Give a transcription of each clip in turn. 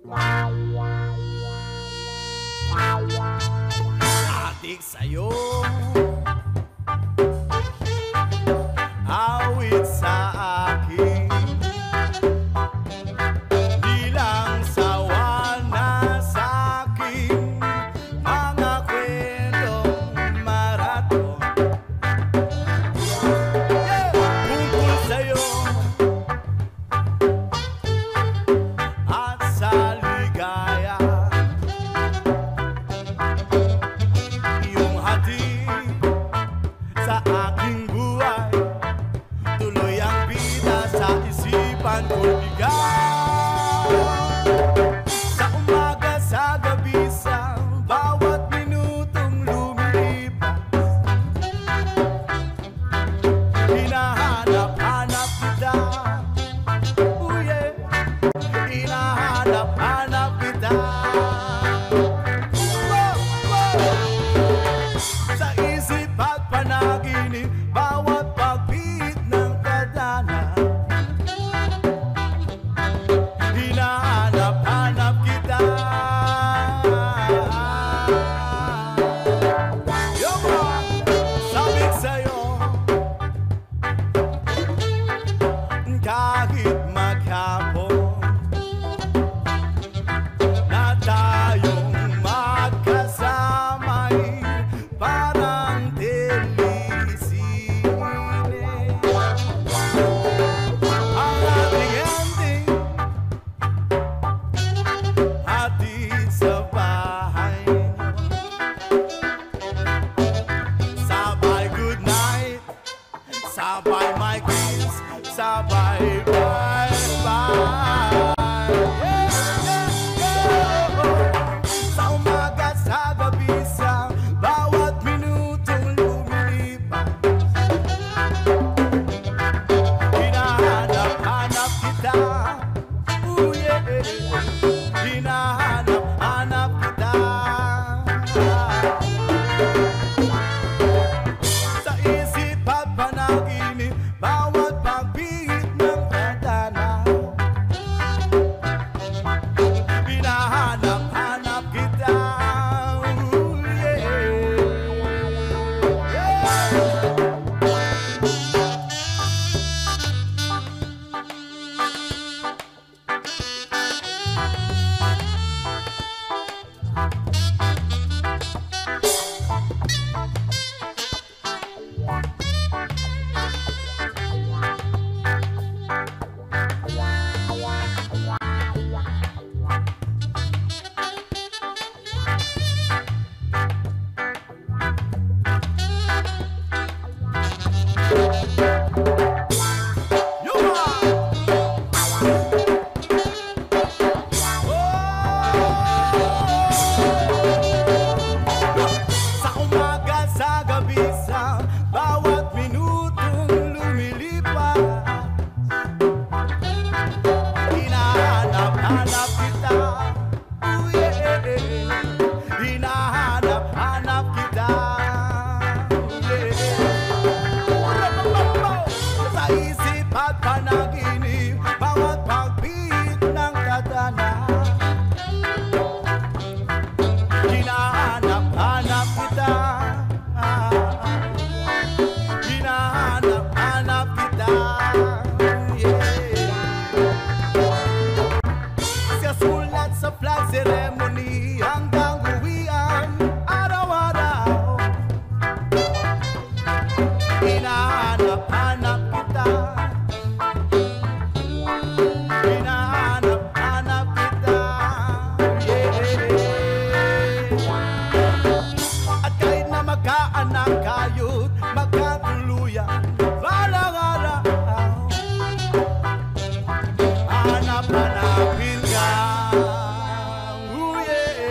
Adik sa'yo, awit sa akin, bilang sawa na sa'king mga kwentong maraton. Yeah! Tungkol sa'yo at sa ligaya, iyong hatid sa aking buhay, tuloy ang bida sa isipan ko'y bigaw. Sa umaga, sa gabi, sa bawat minutong lumilipas, hinahanap-hanap kita. Oh yeah, hinahanap-hanap kita. Sa isip at panaginip, bawat pagpihit ng tadhana, hinahanap-hanap kita. Yo, sabik sa'yo, kahit maghapon na tayong magkasama'y parang telisine. Ang ating ending, hatid sa bahay niyo, sabay good night, sabay my kiss, sabay bye bye. Sa umaga, sa gabi, sa bawat minutong lumilipas, hinahanap-hanap kita. Oh yeah, hinahanap-hanap kita. Sa isip at panaginip, bawat pagpihit ng tadhana, hinahanap-hanap kita. Oh yeah, sa umaga, sa gabi, sa bawat minutong lumilipas, hinahanap-hanap kita. Oh yeah, hinahanap-hanap kita. Sa isip at panaginip, bawat pagpihit ng tadhana, hinahanap-hanap kita. Hinahanap-hanap kita. Yeah. Sa sulat sa flag ceremony hanggang uwian, araw-araw, hinahanap-hanap kita. Hinahanap-hanap kita. Yeah. At kahit na magkaanak kayo't magkatuluyan, balang araw, hanap-hanapin ka. Oh yeah.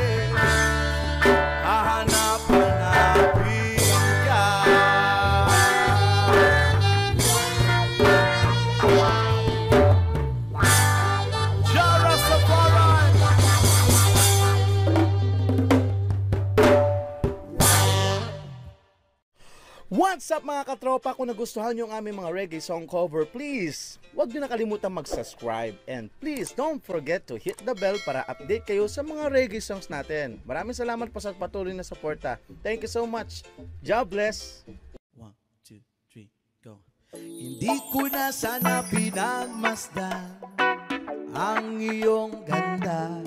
What's up mga katropa? Kung nagustuhan nyo ang aming mga reggae song cover, please, huwag nyo nakalimutan mag-subscribe. And please, don't forget to hit the bell para update kayo sa mga reggae songs natin. Maraming salamat po sa patuloy na suporta. Thank you so much. God bless. 1, 2, 3, go. Hindi ko na sana pinagmasdan ang iyong ganda,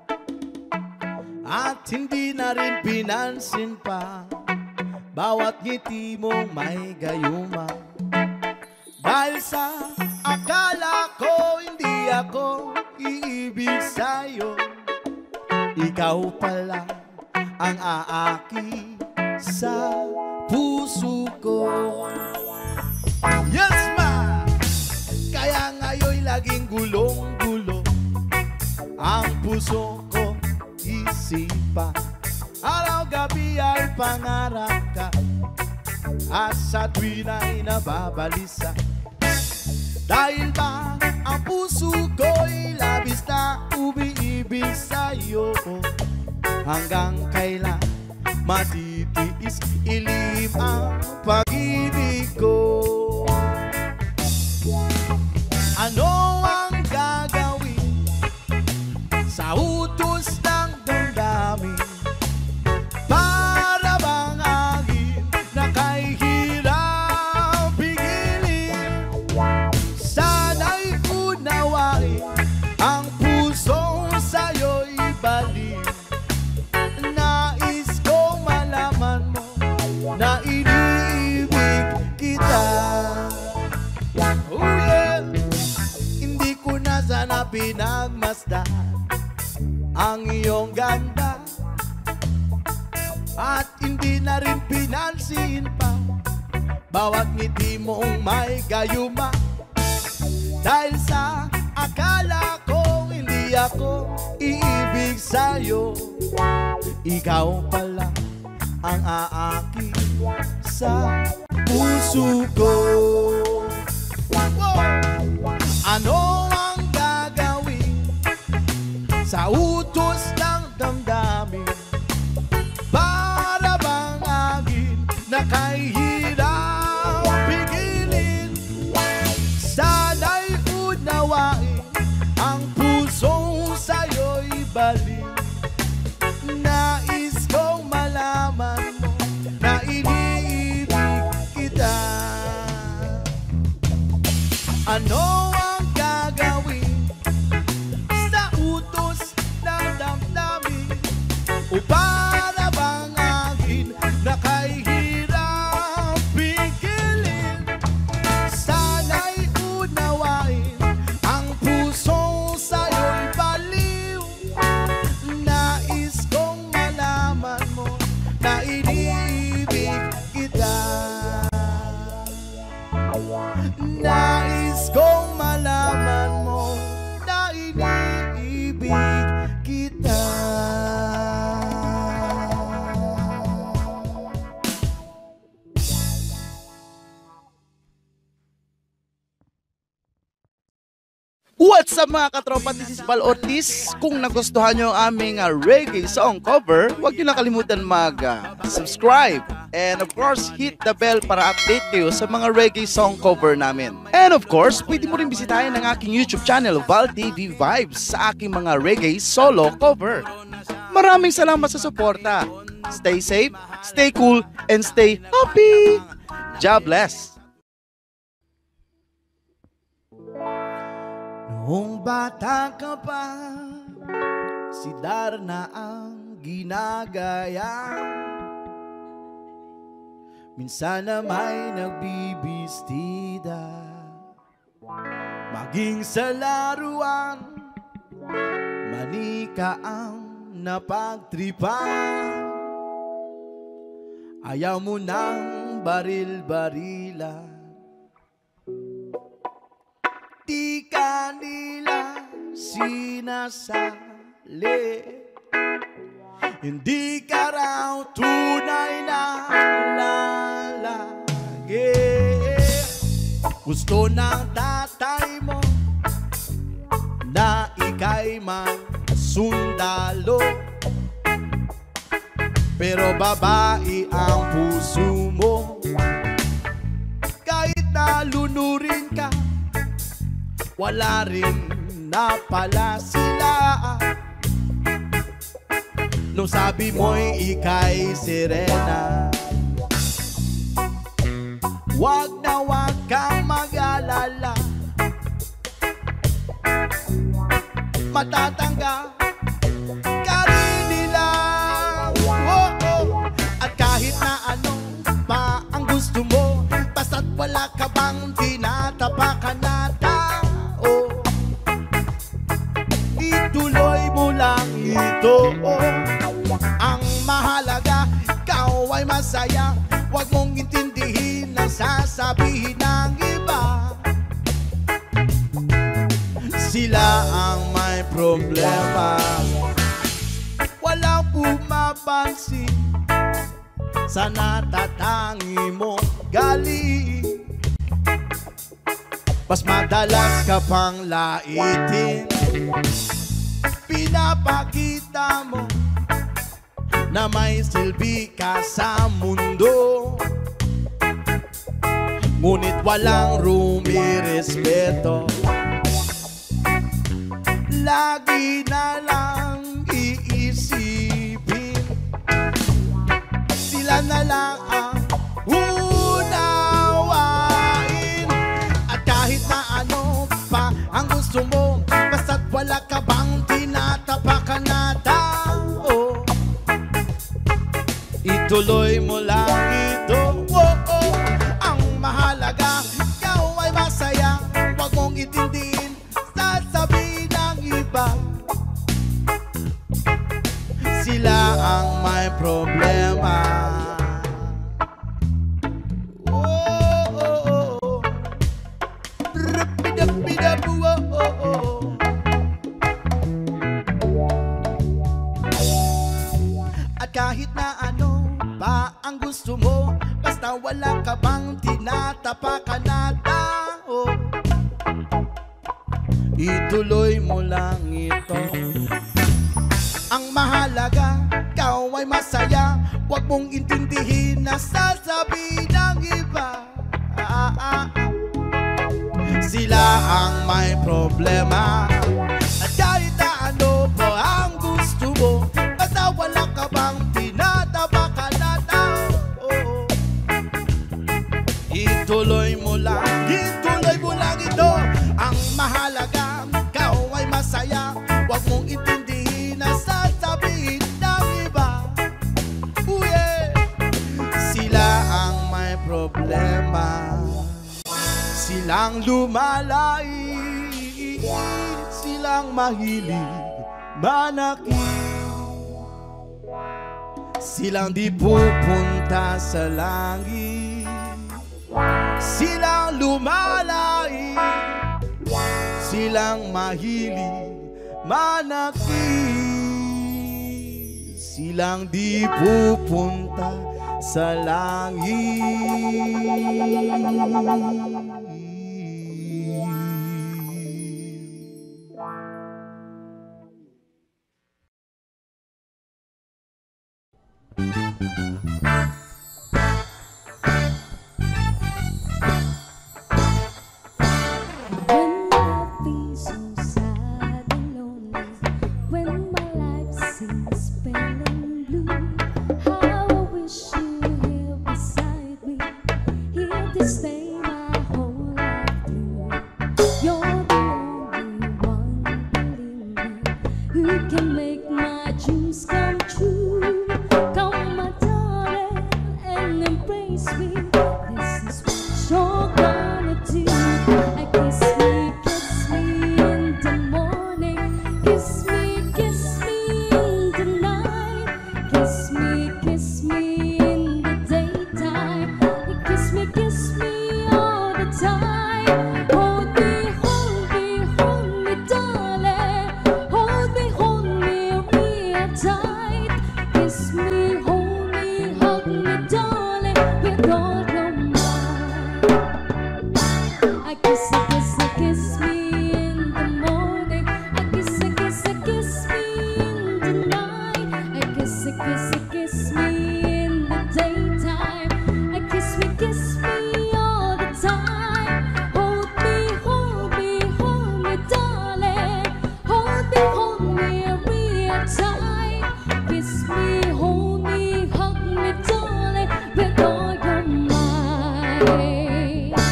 at hindi na rin pinansin pa bawat ngiti mong may gayuma. Dahil sa akala ko hindi ako iibig sa'yo, ikaw pala ang aaki sa puso ko. Yes ma! Kaya ngayon'y laging gulong-gulo ang puso ko, isipa. Araw-gabi ay pangarap ka, at sa tuwin ay nababalisa. Dahil ba ang puso ko'y labis na umiibig sa'yo, hanggang kailan matitiis ilim ang pag-ibig ko. Ano ang gagawin sa utos ng damdamin? Para bang agin na kay hirap pigilin? Sana'y unawain ang puso sa'yo'y balik. Nais kong malaman mo na iniibig kita. Oh yeah! Hindi ko na sana pinagmasdan ang iyong ganda, at hindi na rin pinansin pa bawat ngiti mong may gayuma. Dahil sa akala ko hindi ako iibig sa'yo, ikaw pala ang aaki sa puso ko. Ano ang gagawin sa utos ng damdamin? Para bang agin na kay hirap pigilin? Sana'y unawain ang pusong sa'yo'y balik. Nais kong malaman mo na iniibig kita. Ano ang gagawin sa utos ng damdamin? O para bang agin na kay hirap pigilin? Sana'y unawain ang pusong sa'yo'y baliw. Nais kong malaman mo na iniibig kita. Nais kong malaman mo na iniibig kita. What's up mga katropa, this is Val Ortiz. Kung nagustuhan nyo ang aming reggae song cover, huwag nyo nakalimutan mag-subscribe. And of course, hit the bell para update kayo sa mga reggae song cover namin. And of course, pwede mo rin bisitahin ang aking YouTube channel, Val TV Vibes, sa aking mga reggae solo cover. Maraming salamat sa suporta. Stay safe, stay cool, and stay happy. God bless. Noong bata ka pa, si Darna ang ginagaya. Minsan na may nagbibistida, maging sa laruan, manika ang napagtripan. Ayaw mo ng baril-barilan, di ka nila sinasali. Hindi ka raw tunay na lalaki. Gusto ng tatay mo na ika'y magsundalo, pero babae ang puso mo. nalunurin ka, wala rin na pala sila. Nung sabi mo'y ika'y sirena, wag na wag kang mag-alala, matatangga ka rin nila. Oh, oh. At kahit na ano pa ang gusto mo, basta't wala ka bang tinatapakan na tao, ituloy mo lang ito. Ang mahalaga, ikaw ay masaya, wag mong intindihin ang sasabihin ng iba. Sila ang may problema, walang pumapansin sa natatangi mong galing. Mas madalas ka pang laitin, pinapakita mo na may silbi ka sa mundo, ngunit walang rumirespeto. Lagi na lang iisipin, sila na lang ang unawain. At kahit na ano pa ang gusto mo, basta't wala ka bang tinatapakan na tao, ituloy mo lang ito. Oh, oh. Ang mahalaga, ikaw ay masaya, wag mong itindihin sasabihin ng iba. Sila ang may problema. Oh, oh, oh. Rapidapidap, oh, oh, oh. At kahit na ano pa ang gusto mo, basta wala ka bang tinatapakan na tao, ituloy mo lang ito. Ang mahalaga, ikaw ay masaya, wag mong intindihin na sasabihin ng iba. Sila ang may problema. At kahit na ano pa ang gusto mo, basta wala ka bang tinatapakan na tao, ituloy mo lang ito. Ang mahalaga, ikaw ay masaya, wag mong intindihin na sasabihin ng iba. Yeah. Sila ang may problema, silang lumalait, silang mahilig manakit, silang di pupunta sa langit. Silang lumalait, silang mahilig manakit, silang di pupunta sa langit. tight. Kiss me, hold me, hug me, darling, with all your might.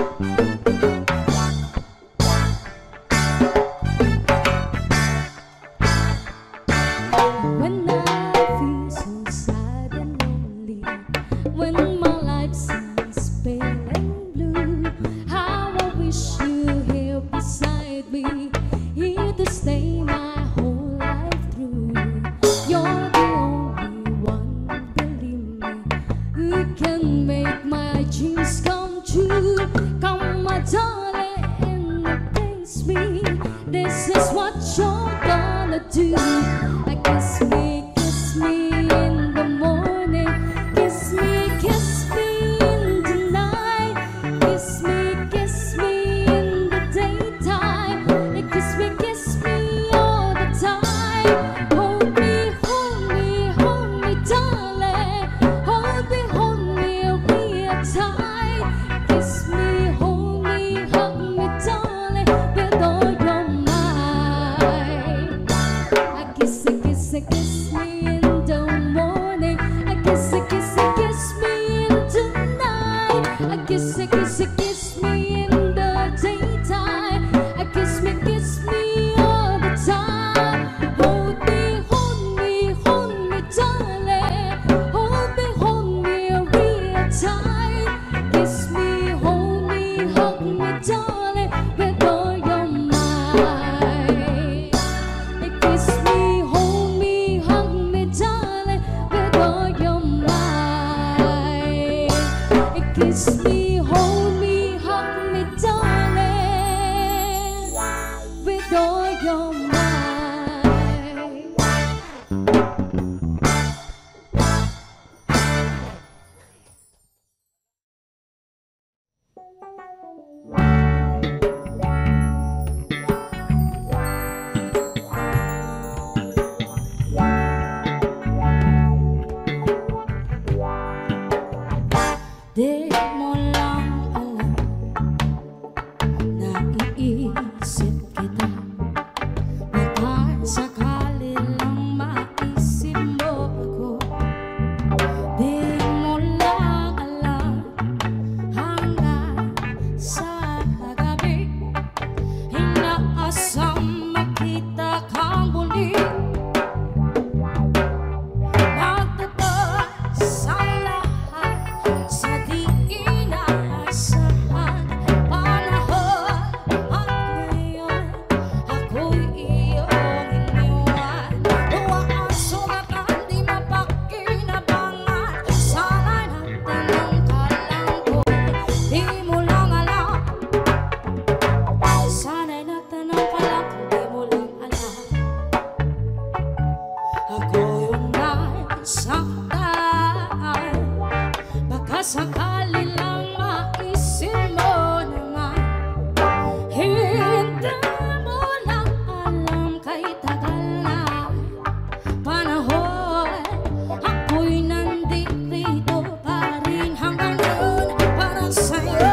When I feel so sad and lonely, when my life seems pale and blue, how I wish you here beside me, here to stay my whole life through. You're the only one, believe me, who can make my dreams come true. Come, my darling, and embrace me. This is what you're gonna do. Kiss me in the morning. Kiss me in the night. Kiss me in the daytime. Kiss me all the time. Hold me, darling. Hold me real tight. Kiss me, hold me, hug me, darling, with all your might. I kiss me in the morning. I kiss me in the night. I kiss me in the daytime. I kiss me all the time. Hold me, darling. Hold me real tight. Kiss me, hold me, hug me, darling, with all your might. Kiss me, hold me, hug me, darling, with all your might. Kiss me, hold me, hug me, darling, with all your might. Di mo lang alam, naiisip kita. Baka sakali lang maisip mo ako. Di mo lang alam, hanggang sa gabi, inaasam makita kang muli. Magtatas ang lahat sa di inaasahan panahon. At ngayon ako'y iyong iniwan. Luwa ang sugatan, di mapakinabangan. Sana'y natanong ka lang ko, di mo lang alam. Sana'y natanong ka lang, di mo lang alam. Ako yung nasaktan. Baka sakali lang maisip mo naman. Hindi mo lang alam, kay tagal na panahon. Ako'y nandito pa rin hanggang ngayon para sa'yo.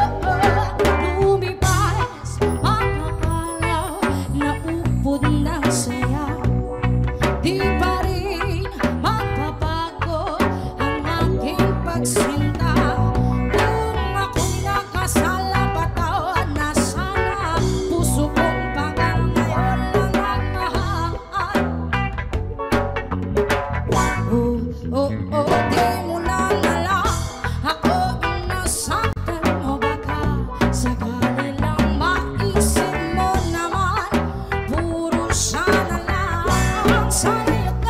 Lumibas ang araw, naupod ng saya. Di pa rin magbabago ang aking pagsinta. Kung ako'y nakasala, patawad na sana. Puso kong pagang ngayon lang ang mahal. Di mo lang alam, ako ang nasaktan mo. Baka sakali lang maisip mo naman, puro siya na lang. Sana'y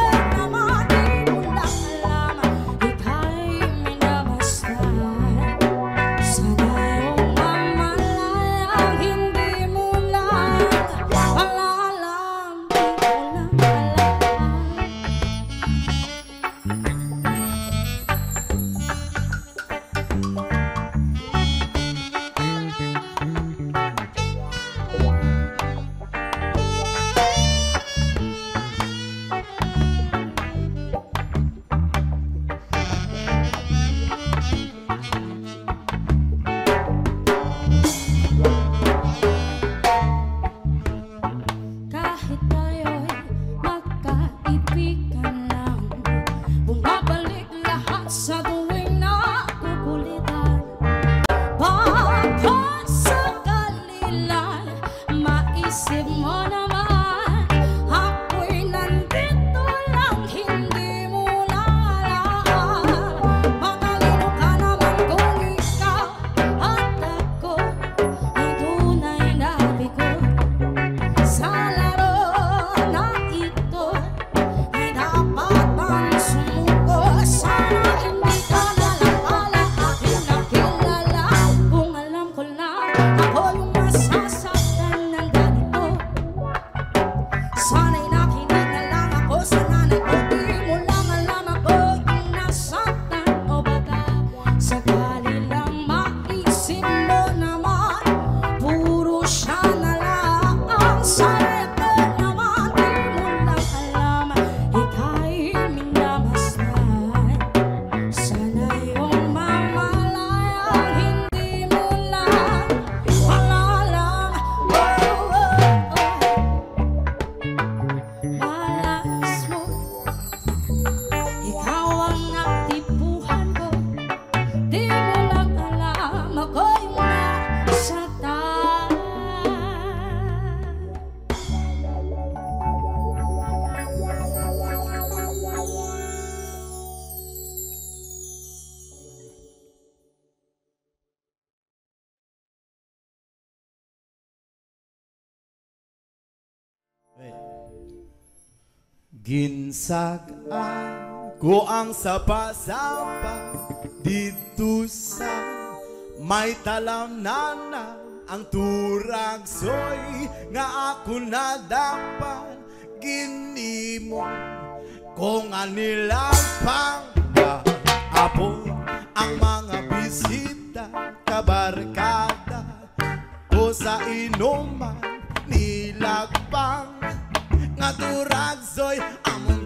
Ginsagaan ko ang sapa-sapa dito sa may talamnana. Ang turagsoy nga ako na dapat ginimo kung anilang pang-apon ang mga bisita kabarkada ko sa inuman nilagpang nga turagsoy among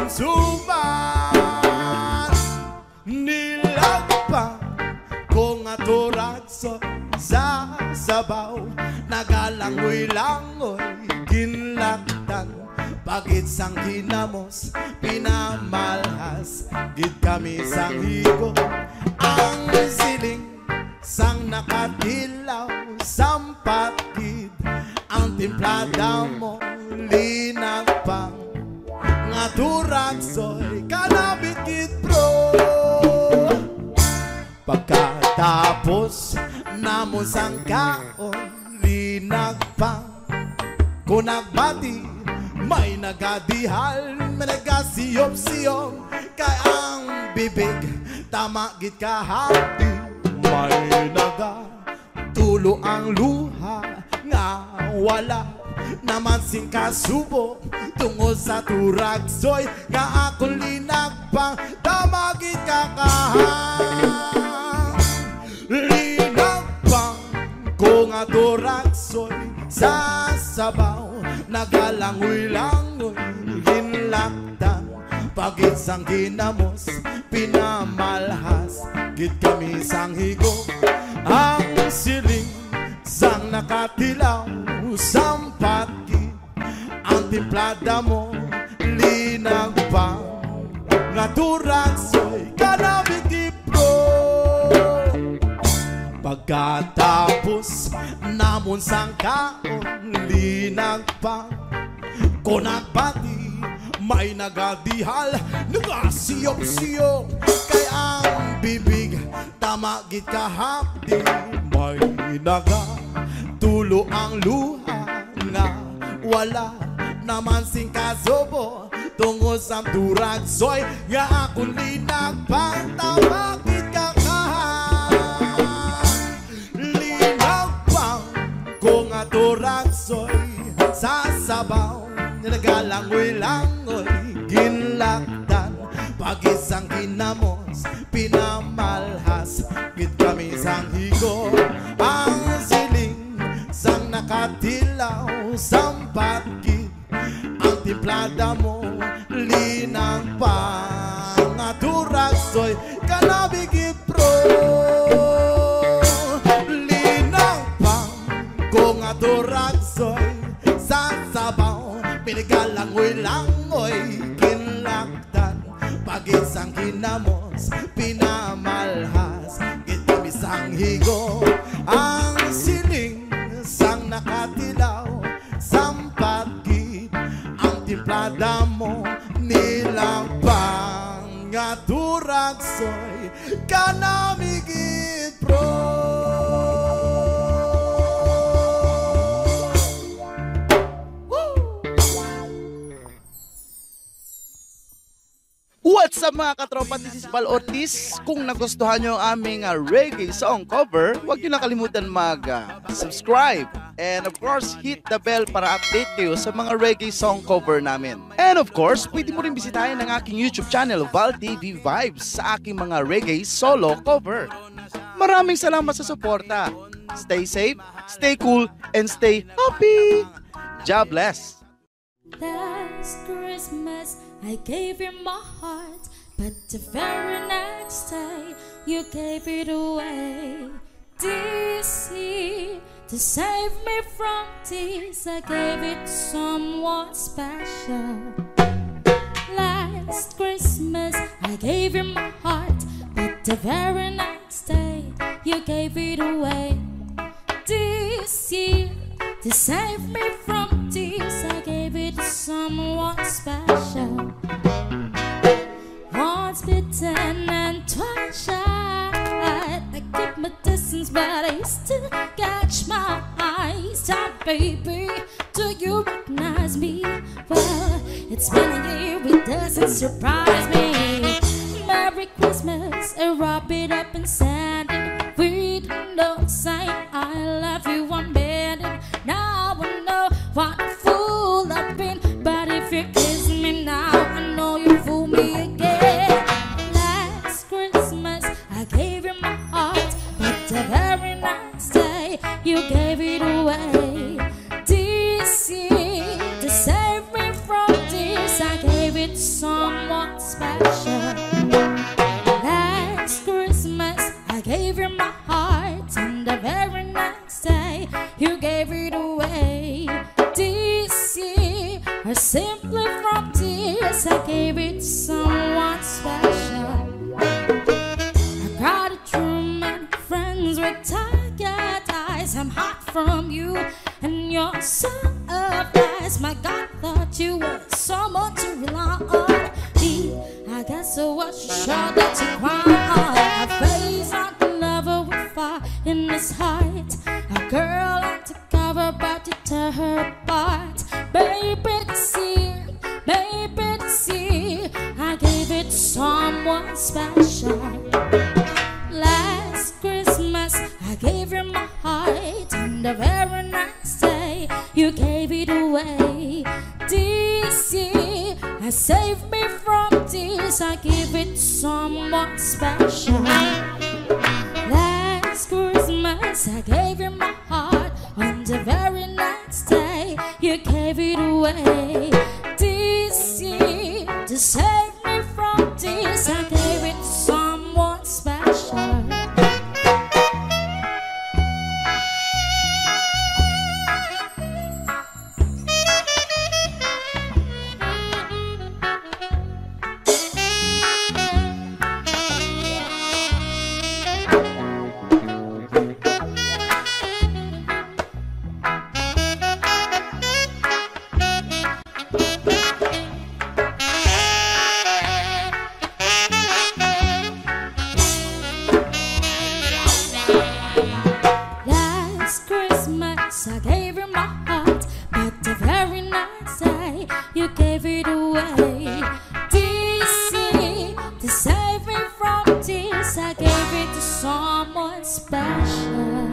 ginsumsuman nilagpang ko nga turagsoy sa sabaw nagalangoy-langoy ginlaktan pagit sang hinamos pinamalhas gid kami sang higo ang siling sang nakatilaw sampatid ang timplada mo linagpang nga turagsoy kanabit gid bro pagkatapos namon sang kaon linagpang kung nagbati may nagadihal may nagasiyop-siyop kay ang bibig tama gid kahati may nagatulo ang luha nga wala naman sing kasubo tungod sa turagsoy nga akong linagpang tama gid kakahang linagpang ko nga turagsoy sa sabaw nagalangoy-langoy ginlaktan pagit sang ginamos pinamalhas gid kami sang higo ang siling sang nakatilaw sampati ang timplada mo linagpang nga turagsoy kanabit gipro pagkatapos namon sang kaon linagpang ko nagbati may nagadihal nagasiyop-siyop kay ang bibig tama gid kahapdi may nagatulo ang luha nga wala naman sing kasubo tungod sa turagsoy nga akong linagpang tama gid kakahang linagpang ko nga turagsoy sa sabaw nagalangoy-langoy ginlaktan pagisang ginamos pinamalhas gid kami sang higo ang siling sang nakatilaw sampat gid ang timplada mo linagpang nga turagsoy kanabit gid pro linagpang ko nga turagsoy sa sabaw pinagalangoy-langoy ginlaktan pagisang ginamos pinamalhas gid kami sang higo ang siling sang nakatilaw sampat gid ang timplada mo nilagpang nga turagsoy kanami gid pro. What's up mga katropa, this is Val Ortiz. Kung nagustuhan nyo ang aming reggae song cover, huwag nyo nakalimutan mag-subscribe. And of course, hit the bell para update kayo sa mga reggae song cover namin. And of course, pwede mo rin bisitahin ang aking YouTube channel, Val TV Vibes, sa aking mga reggae solo cover. Maraming salamat sa suporta. Stay safe, stay cool, and stay happy. God bless. Last Christmas I gave you my heart, but the very next day you gave it away. This year, to save me from tears, I gave it to someone special. Last Christmas I gave you my heart, but the very next day you gave it away. This year, to save me from tears, I gave it to someone special. Once bitten and twice shy, I keep my distance, but I still catch my eyes. Time, baby, do you recognize me? Well, it's been a year. doesn't surprise me. Merry Christmas, I wrap it up and send it. Read the note saying I love you, I'm bending. Now I know what a fool I've been, but if you kiss me now, I know you fool me again. Last Christmas, I gave you my heart, but the very next day, you gave it away. This year, to save me from this, I gave it to someone special. Last Christmas, I gave you my heart, and the very next day, you gave it away. This year, I simply from this, I gave it to someone special. I got a true many friends with tired eyes. I'm hot from you, and you're so nice. My God, thought you were someone to rely on. Me, I guess I was sure that you cry on. I face like a lover with fire in his heart. A girl undercover, but to tear her apart. Baby, to see, I gave it to someone special. Last Christmas, I gave you my heart, and the very next day, you gave it away. This year, I saved me from this, I gave it to someone special. Last Christmas, I gave you my heart, on the very next day, you gave it away. This year, to save me from this, I gave it to someone special. Last Christmas, I gave you my heart, but the very next day, you gave it away. This year, to save me from this, I gave it to someone special.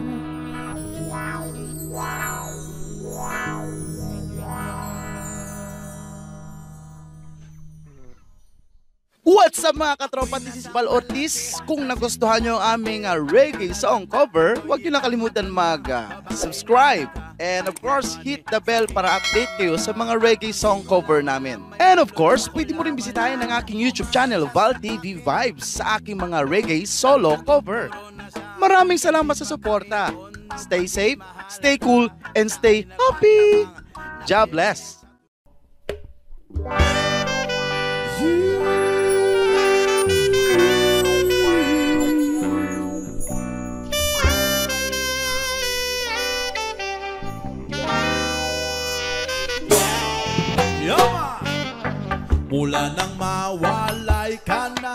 What's up mga katropa, this is Bal Ortiz. Kung nagustuhan nyo ang aming reggae song cover, huwag nyo nakalimutan mag-subscribe. And of course, hit the bell para update kayo sa mga reggae song cover namin. And of course, pwede mo rin bisitahin ang aking YouTube channel, Val TV Vibes, sa aking mga reggae solo cover. Maraming salamat sa suporta. Stay safe, stay cool, and stay happy. God bless. Yama! Mula nang mawalay ka na,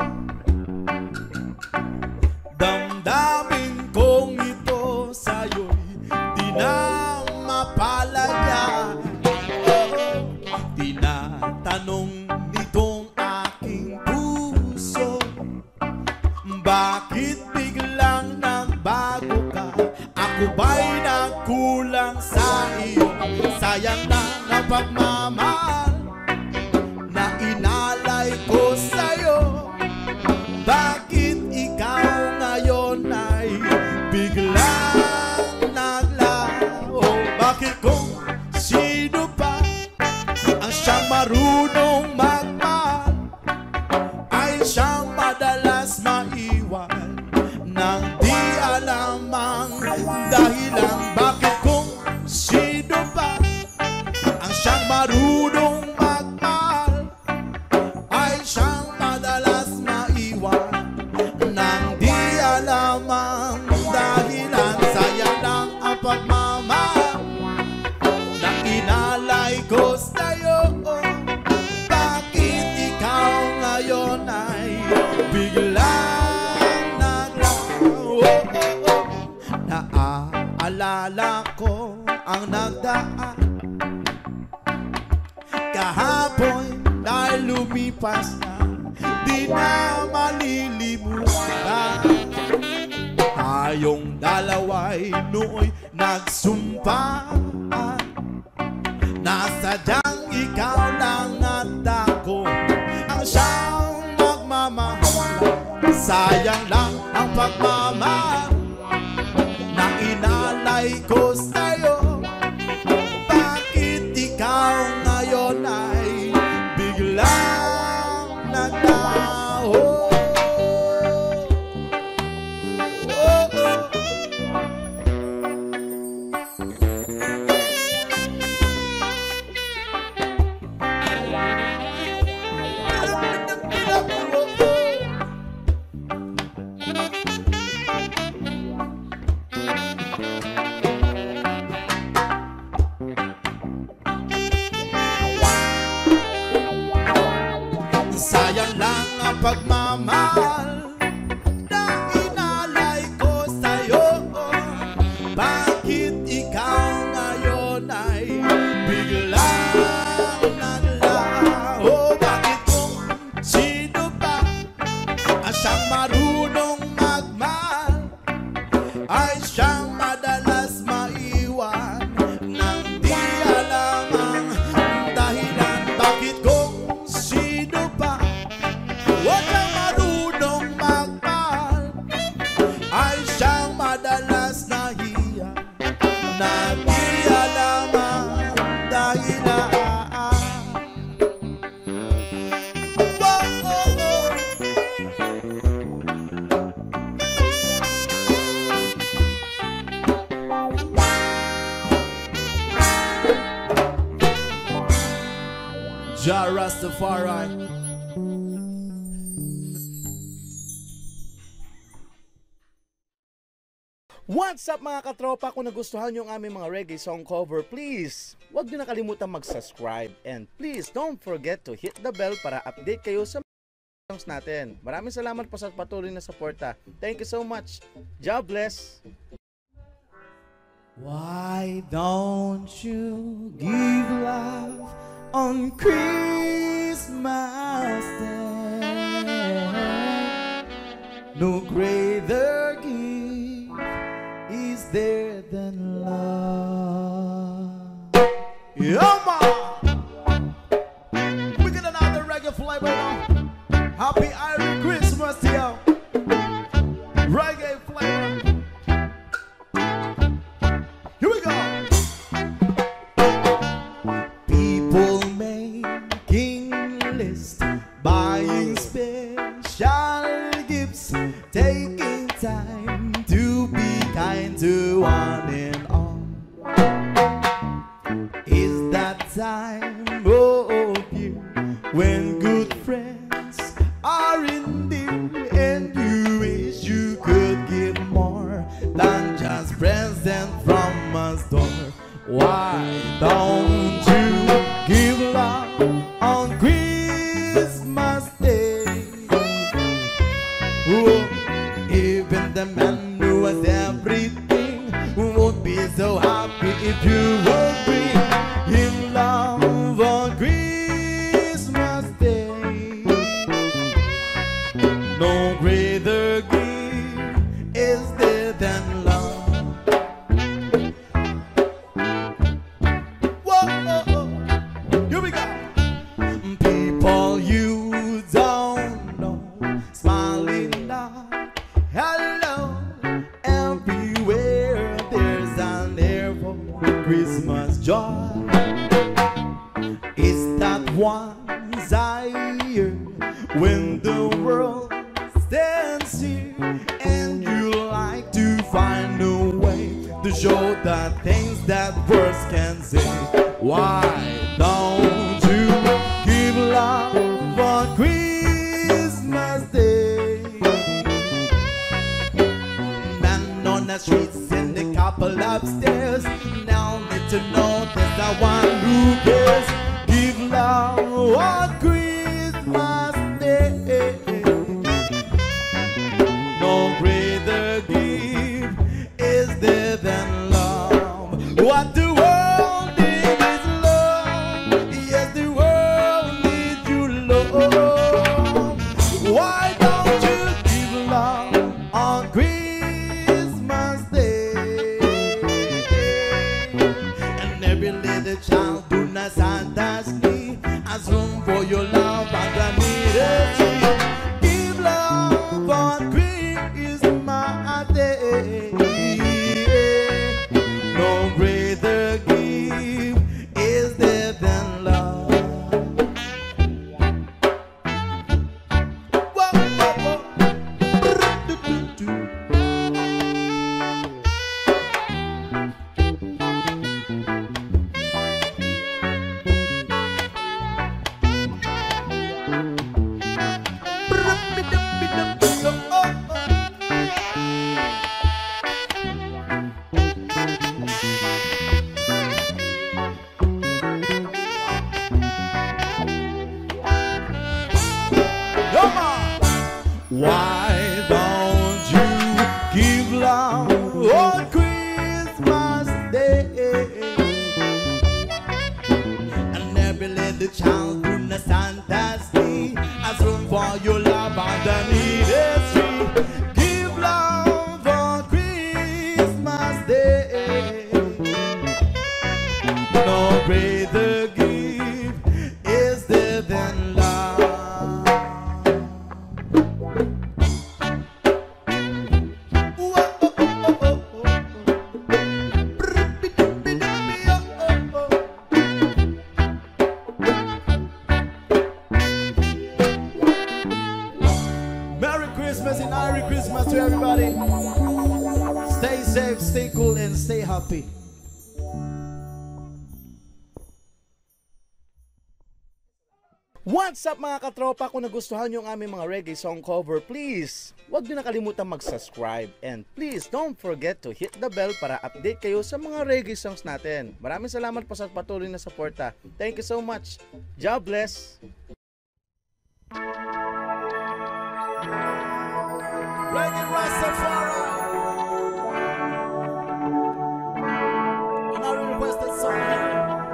damdamin kong ito sa'yo'y di na mapalaya. Tinatanong nitong aking puso, bakit biglang nagbago ka? Ako ba'y nagkulang sa iyo? Sayang na pagmamahal na inalay ko sa'yo. Bakit ikaw ngayon ay biglang naglaho? Bakit kung sino pa ang siyang marunong magmahal ay siyang madalas maiwan nang di alam ang dahilan? Bakit kung sino pa ang siyang marunong magmahal ay siyang madalas maiwan nang di alam ang dahilan? Sayang lang ang pagmamahal na inalay ko sa'yo. Bakit ikaw ngayon ay biglang naglaho? Naaalala ko ang nagdaan kahapon, lumipas na, di na malilimutan. Tayong dalawa'y nooy nagsumpaan na sadyang ikaw lang at ako ang siyang magmamahal. Sayang lang ang pagmamahal na inalay ko sa'yo. Bakit ikaw ngayon ay biglang naglaho? Sayang lang ang pagmamahal na inalay ko sa'yo. Bakit ikaw ngayon ay biglang naglaho? Bakit kung sino ba ang siyang marunong magmahal ay siyang madalas maiwan nang di alam ang dahilan? Bakit kung sino ba huwag kang marunong magmahal ay siyang madalas nahiya na di alam ang dahilan? Jah Rastafari. What's up mga katropa? Kung nagustuhan nyo ang aming mga reggae song cover, please huwag nyo nakalimutan mag-subscribe, and please don't forget to hit the bell para update kayo sa mga songs natin. Maraming salamat po sa patuloy na suporta. Thank you so much. God bless. Why don't you give love on Christmas Day? No greater gift is there than love. Yeah, man! We get another reggae flavor now. Happy Irish Christmas, yo! Reggae flavor. Here we go! People making lists, buying special gifts, taking time to be kind to one and all. Is that time of year when good friends are in there and you wish you could give more than just present from a store? Why don't you give love on Christmas Day? Oh, even the man who has everything won't be so happy if you won't bring him love on Christmas Day. No greater gift is there than love. Whoa, here we go. People you don't know, smiling like hello everywhere. There's an air for Christmas joy. It's that one desire when the world stands here and you like to find a way to show the things that words can say. Why don't you give love on Christmas Day? Man on the streets and the couple upstairs now need to know there's the one who cares. Give love on Christmas Day. No greater gift is there than love. What the world needs is love. Yes, the world needs you, love. underneath the tree. Give love on Christmas Day. No greater gift is there than love. Whoa, whoa, whoa. Why don't you give love on Christmas Day? And every little child in the Santa's Day has room for your love underneath the tree. Give love on Christmas Day. No greater gift is there than love. Merry Christmas and Merry Christmas to everybody. Stay safe, stay cool, and stay happy. What's up mga katropa? Kung nagustuhan nyo ang aming mga reggae song cover, please, huwag nyo nakalimutan mag-subscribe. And please, don't forget to hit the bell para update kayo sa mga reggae songs natin. Maraming salamat po sa patuloy na suporta. Thank you so much. God bless. Reggae Rastafari. And I requested song here.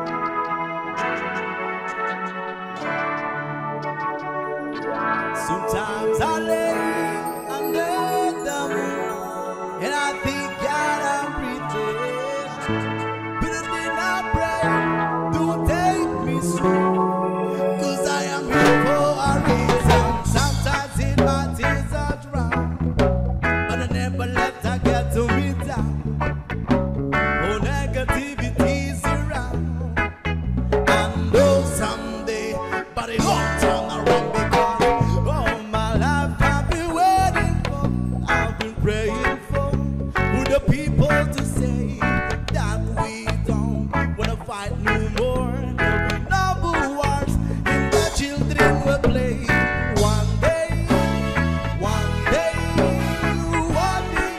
Sometimes I lay under the moon and I think God I'm pretend. But then I pray, don't take me soon, 'cause I am here for a reason. Sometimes in my tears I drown, but I never let her get to me down. Oh, negativity's around. I know someday, but it won't turn around because all my life I've been waiting for, I've been praying for the people to say that we don't wanna fight no more. There'll be no more wars, and the children will play. One day, one day, one day,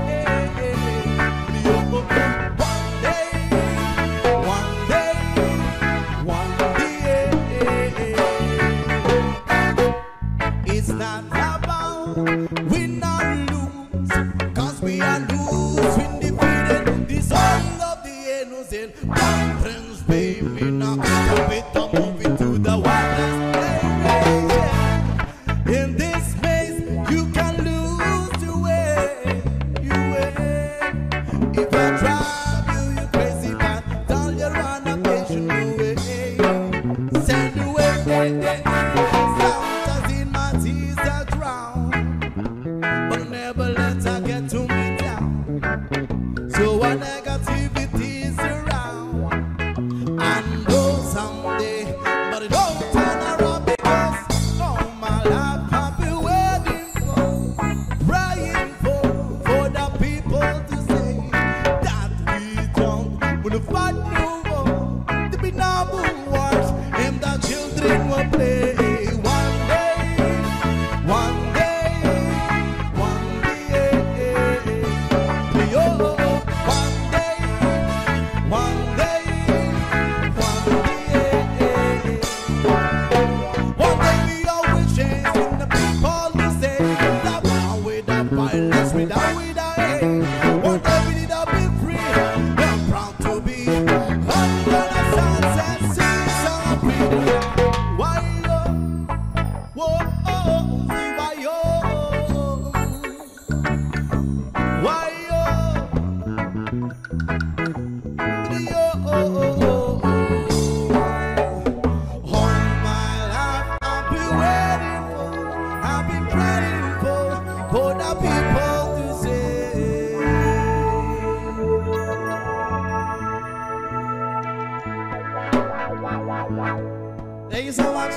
one day, one day, one day. waiting for, I've been praying for the people to say. Thank you so much.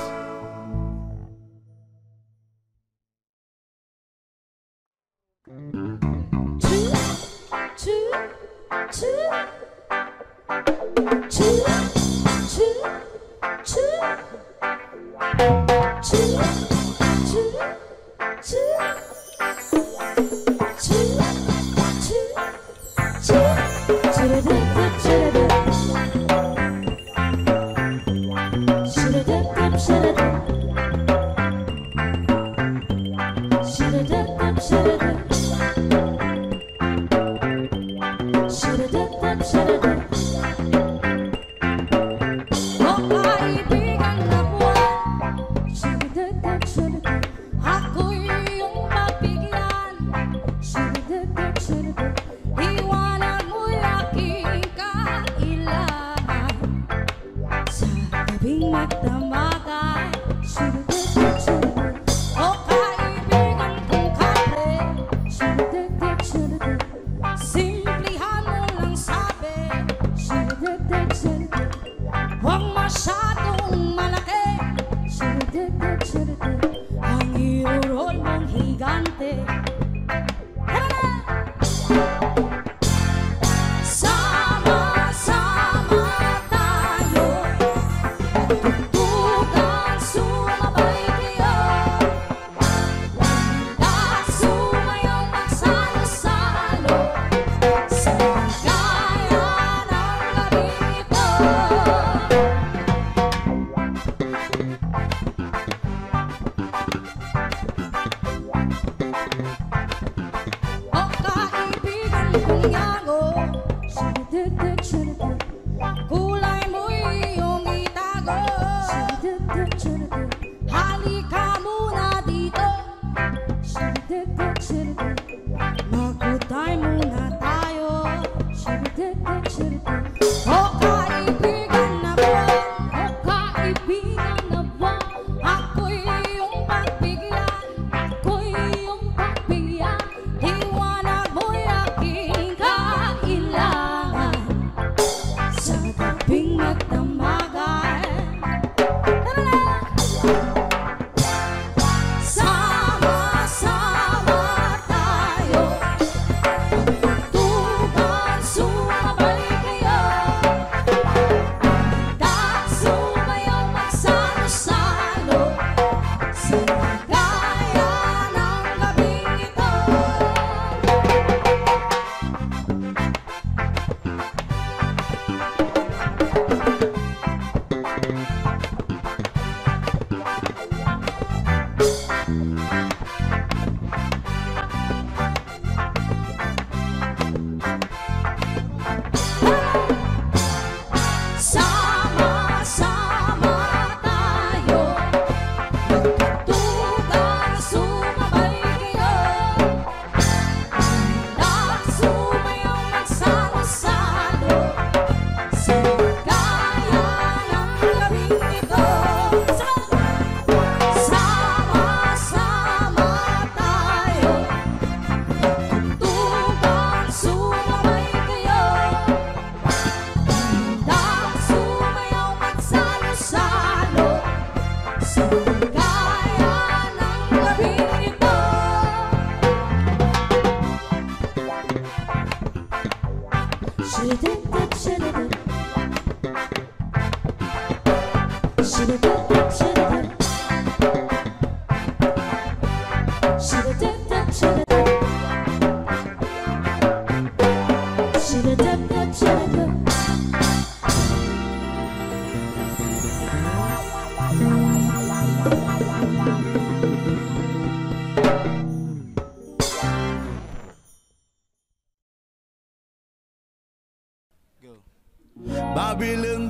Babylon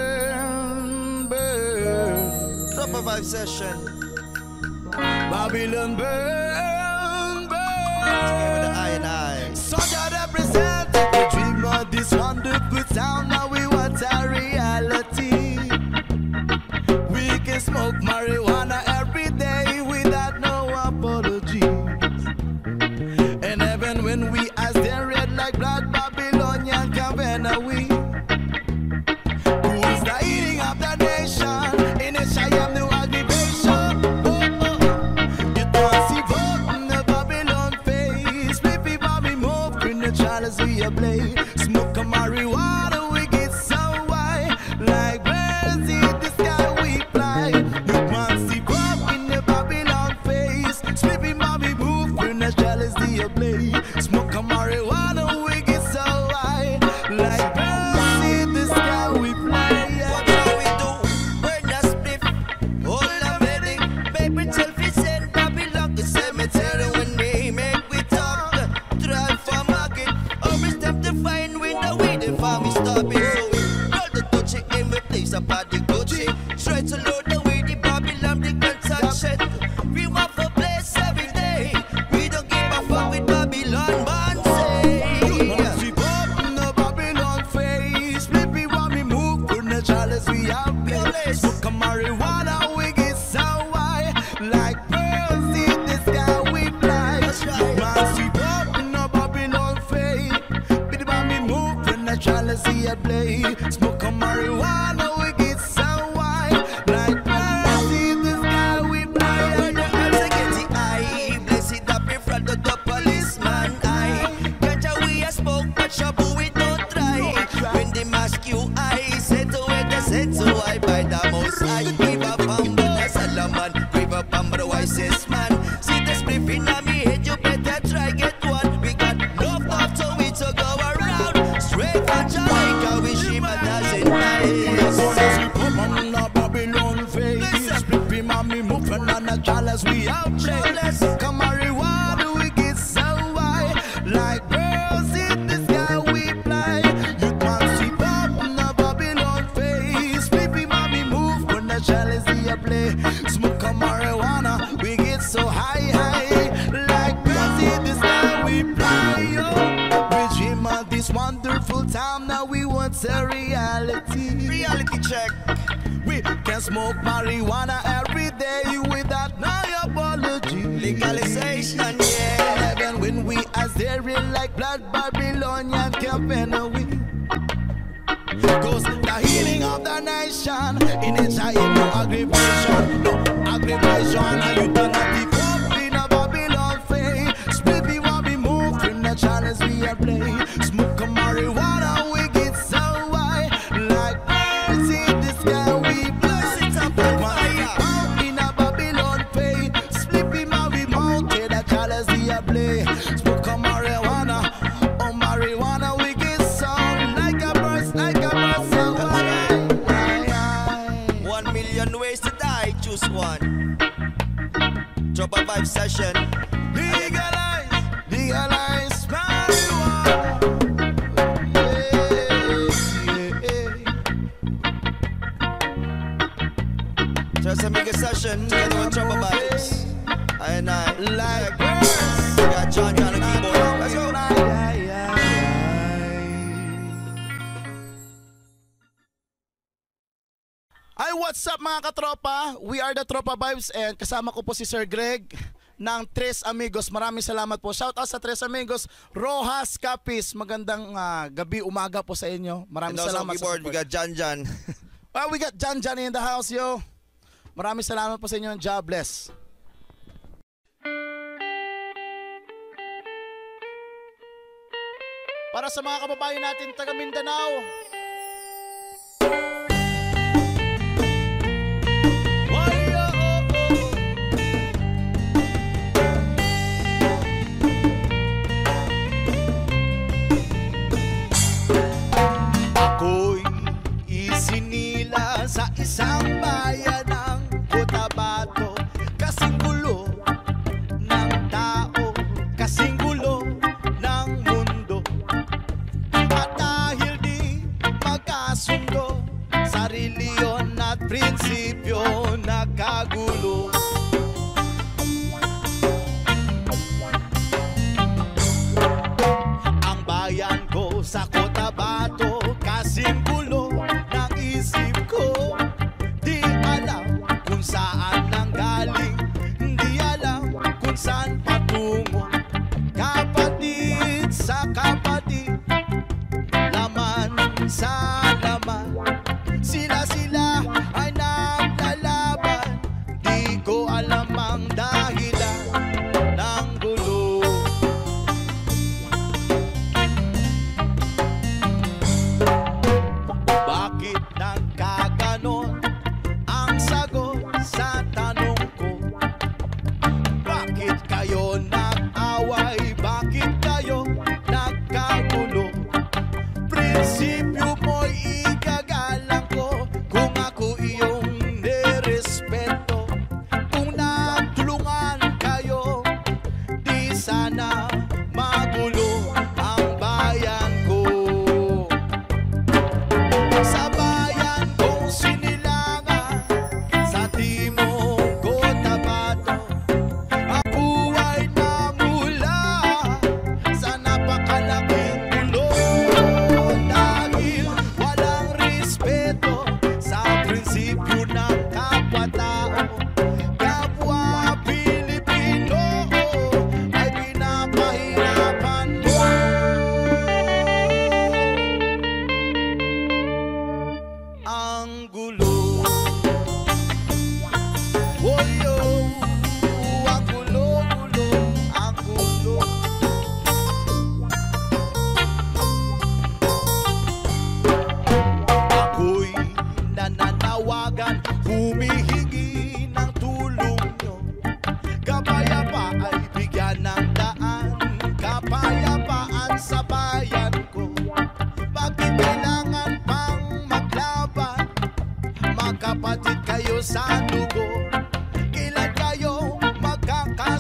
burn, burn. Top of 5 session. Babylon burn, burn. Together with the I and I. Soldier represent the dream of this wonderful town. Now we want a reality. We can smoke marijuana every said we want for place every day. We don't give a fuck with Babylon, man say. Sweep up the Babylon face. Flippy when we move from the chalice we have place. Smoke a marijuana, we get so high. Like birds in the sky we fly. Man, sweep up the Babylon face. Flippy when we move from the chalice we have place. Smoke a marijuana, we get so high. Like birds in the sky we fly. The herbs I get the eye. Blessed up in front of the policeman. Ganja we a smoke, but shabu we don't try. When they mask you, I said to it, I said so I by the most I give up on the Salaman, give up on the wisest man. See the spliff in me head, you better try get one. We got enough love to we to go around. Straight from Jamaica, we shim a dozen miles. Sweep up on the Babylon face. Flippy mommy moving on the chalice we out place. Come marijuana we get so high. Like birds in the sky we fly. You can't sweep up on the Babylon face. Flippy mommy move when the chalice we play. Smoke a marijuana we get so high, high. Like birds in the sky we fly. We dream of this wonderful time, now we want a reality. Reality check. We can smoke marijuana every day without no apology. Legalization, yeah. Even when we are there like blood Babylonian campaign we. Cause the healing of the nation in its eye no aggravation. No aggravation, and you do not pick up in a Babylon face. Spliffy while we move from the channels we are play. Smoke a marijuana, we get so high. Like birds in the sky, we bless it up on fire. In a Babylon face. Spliffy while we mounted the channels we are play. Smoke a marijuana, oh marijuana, we get so like a burst, so high. 1 million ways to die, choose one. Drop a vibe session. Legalize, legalize marijuana. Just a mega session together with Drop a Vibes. And I Like birds. we got John on the keyboard. Let's go. Ay, what's up mga katropa? We are the Tropa Vibes and kasama ko po si Sir Greg ng Tres Amigos. Maraming salamat po. Shout out sa Tres Amigos. Rojas Capis. Magandang gabi, umaga po sa inyo. Maraming And also salamat keyboard, sa we support. got John. We got Jan in the house, yo. Maraming salamat po sa inyo. God bless. Para sa mga kababayan natin taga Mindanao. Ako'y isinila sa isang bayan ng Cotabato. Kasing gulo ng tao, kasing gulo ng mundo. At dahil di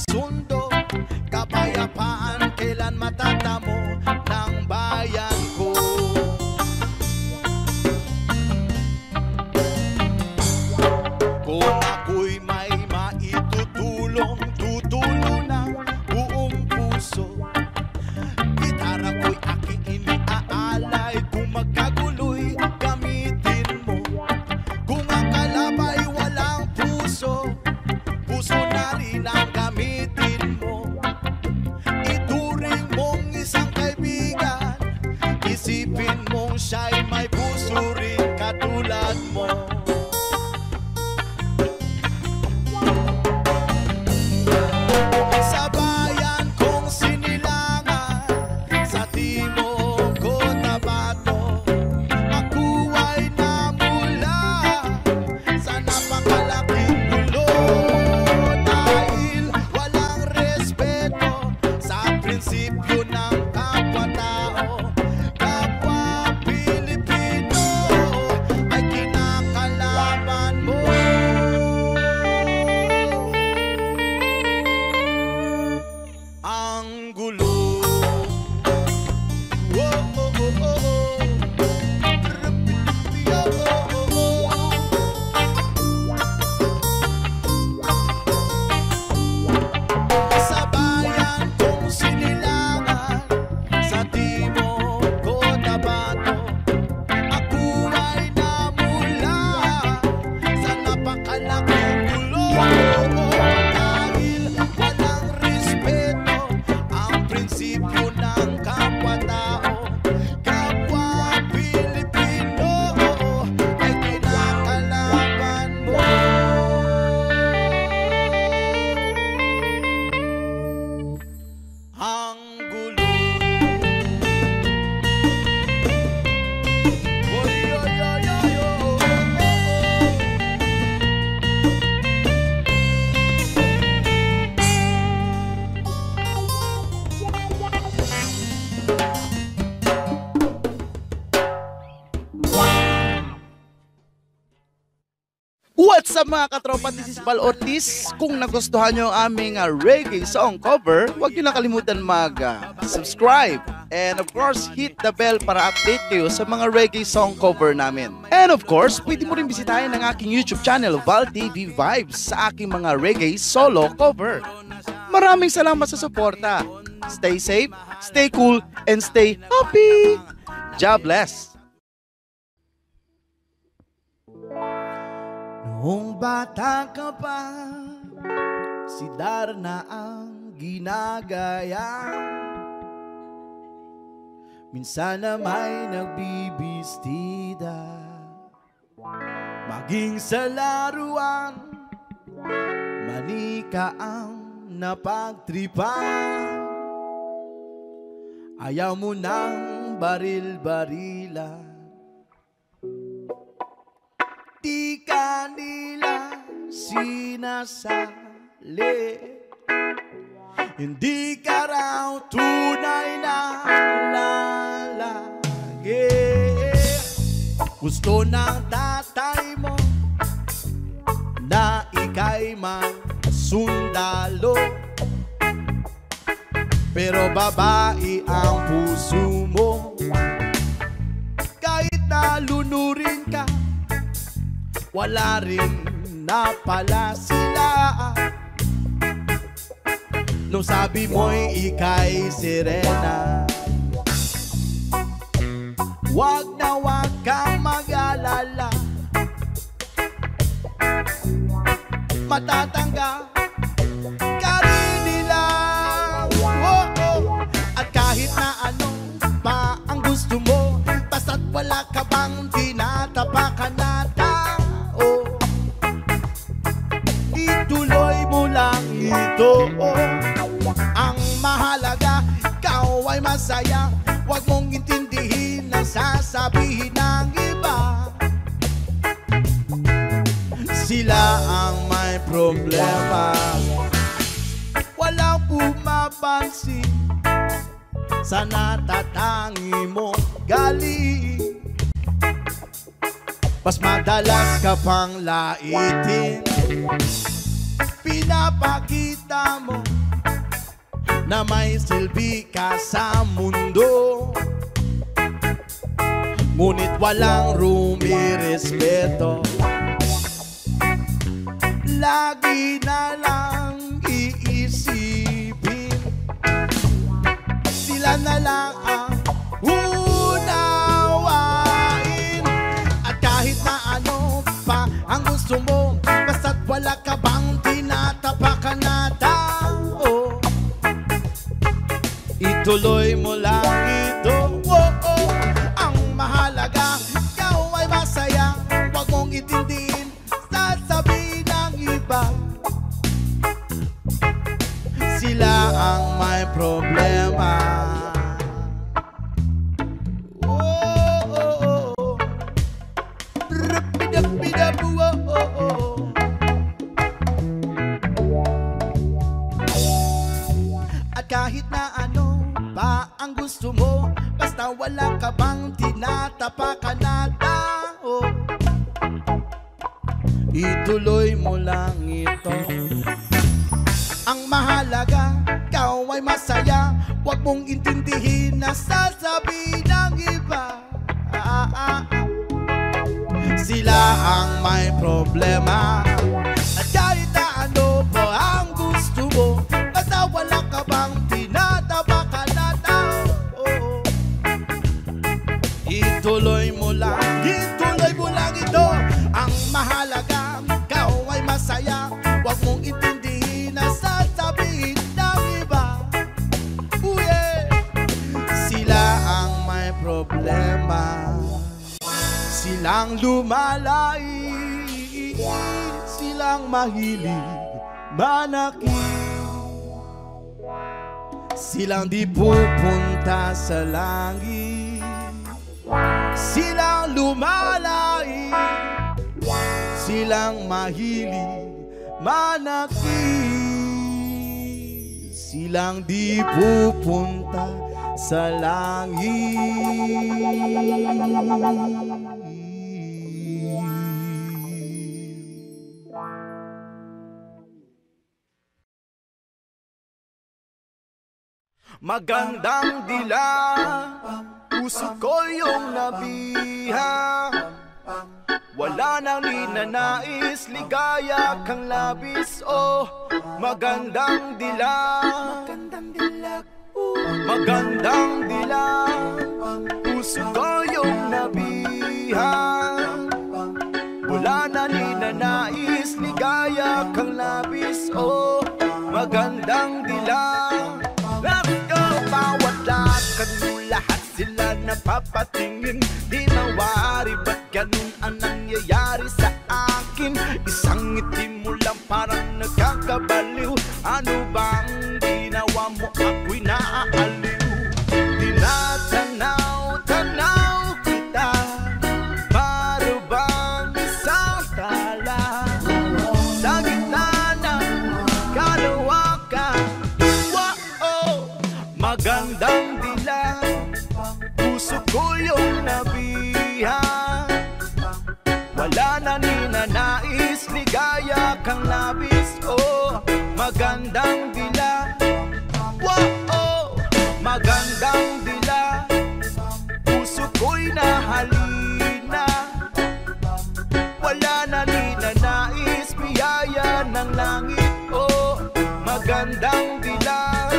masundo, kapayapaan kailan matatamo ng bayan ko. Kung ako'y may maitutulong, tutulong ng buong puso. Gitara ko'y aking iniaalay, kung magkaguloy gamitin mo. Kung ang kalabay walang puso, puso na rin ang gamitin mo. Ituring mong isang kaibigan, isipin mong siya'y may puso rin katulad mo. Sa bayan kong sinilangan, sa timog Cotabato, ako ay namula sa napakalaking gulo. Dahil walang respeto sa prinsipyo ng kapwa-tao, kapwa Pilipino ay kinakalaban mo. Ang gulo. Oh, oh, oh, oh, oh. Rupi-tupi, oh, oh, oh, oh. Sa bayan kong sinilangan, sa timog Cotabato, ako ay namula sa napakalaking gulo. Dahil walang respeto ang prinsipyo ng kapwa-tao, kapwa Pilipino ay kinakalaban mo. Ang gulo. Oy, oy, oy, oy, oh, oh, What's up mga katropa, this is Bal Ortiz. Kung nagustuhan nyo ang aming reggae song cover, huwag nyo nakalimutan mag-subscribe. And of course, hit the bell para update kayo sa mga reggae song cover namin. And of course, pwede mo rin bisitahin ang aking YouTube channel, Val TV Vibes, sa aking mga reggae solo cover. Maraming salamat sa suporta. Stay safe, stay cool, and stay happy. God bless. Noong bata ka pa, si Darna ang ginagaya. Minsan na may nagbibistida, maging sa laruan, manika ang napagtripan. Ayaw mo ng baril-barilan, di ka nila sinasali. Hindi ka raw tunay na lalaki. Gusto ng tatay mo na ika'y masundalo, pero babae ang puso mo. Kahit nalunurin ka, wala rin na pala sila. Nung sabi mo'y ika'y sirena, wag na wag kang mag-alala, matatangga ka rin nila. Oh, oh. At kahit na ano pa ang gusto mo, basta't wala ka bang tinatapakan na tao, ituloy mo lang ito. Ang mahalaga, ikaw ay masaya. Huwag mong intindihin ang sasabihin ng iba. Sila ang may problema, walang pumapansin sa natatangi mong galing. Mas madalas ka pang laitin, pinapakita mo na may silbi ka sa mundo. Ngunit walang rumirespeto. Lagi na lang iisipin, sila na lang ang unawain. At kahit na ano pa ang gusto mo, basta't wala ka bang tinatapakan na tao, ituloy mo lang ito. Ang mahalaga, ikaw ay masaya. Huwag mong itindihin sasabihin ng iba. Sila ang may problema. At kahit na ano pa ang gusto mo, basta wala ka bang tinatapakan na tao, ituloy mo lang ito. Ang mahalaga, ikaw ay masaya. Huwag mong intindihin na sasabihin ng iba. Sila ang may problema. At kahit na ano pa ang gusto mo, basta wala ka bang tinatapakan na tao, ituloy mo lang ito. Ang mahalaga, ikaw ay masaya. Huwag mong intindihin na sasabihin ng iba. Sila ang may problema. Silang lumalait, silang mahilig manakit, silang di pupunta sa langit. Silang lumalait, silang mahilig manakit, silang di pupunta sa langit. Magandang dilag, puso ko yung nabiha. Wala nang ninanais, ligaya kang labis. Oh, magandang dilag, magandang dilag, puso ko yung nabiha. Wala na ninanais, ligaya kang labis. Oh, magandang dilag. Let's go! Bawat lakad mo, lahat sila napapatingin. Di mawari, ba't ganun ang nangyayari sa akin? Isang ngiti mo lang parang nagkakabaliw. Ano bang ginawa mo, ako'y naaaliw? Tinatanaw-tanaw kita, para bang isang tala sa gitna ng kalawakan. Magandang dilag, puso ko yung nabiha. Wala na ninanais, ligaya kang labis. Oh, magandang dilag, magandang dilag, puso ko'y nahalina. Wala na ninanais, biyaya ng langit. Oh, magandang dilag.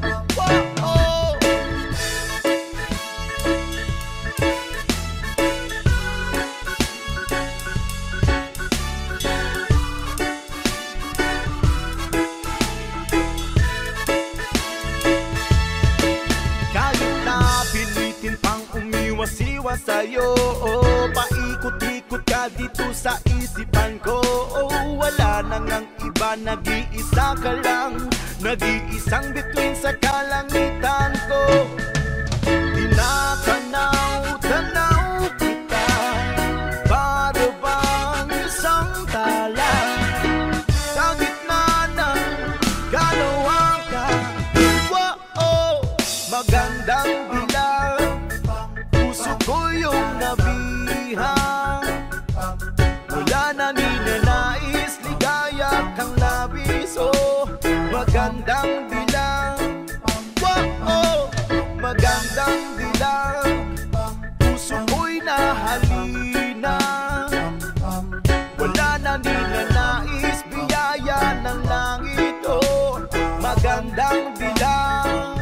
Siwa sa'yo, oh, paikot-ikot ka dito sa isipan ko. Oh, wala nang ang iba, nag-iisa ka lang, nag-iisang bituin sa kalangitan ko. Tinatanaw-tanaw kita, para bang isang tala sa gitna ng kalawakan. Magandang dilag, puso ko yung nabiha. Wala na ninanais, ligaya kang labis. Oh, magandang dilag, magandang dilaw.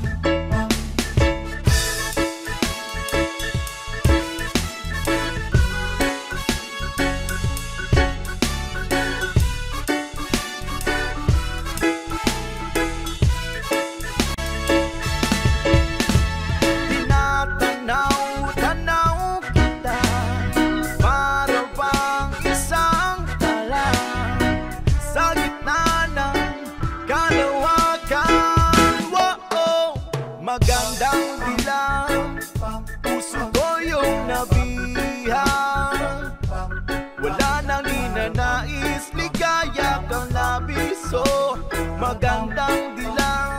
Tinatanaw-tanaw kita, para bang isang tala sa gitna ng kalawakan. Wow, magandang dilaw, puso ko yung nabihag. Wala nang ninanais, ligaya kang labis. So, magandang dilaw,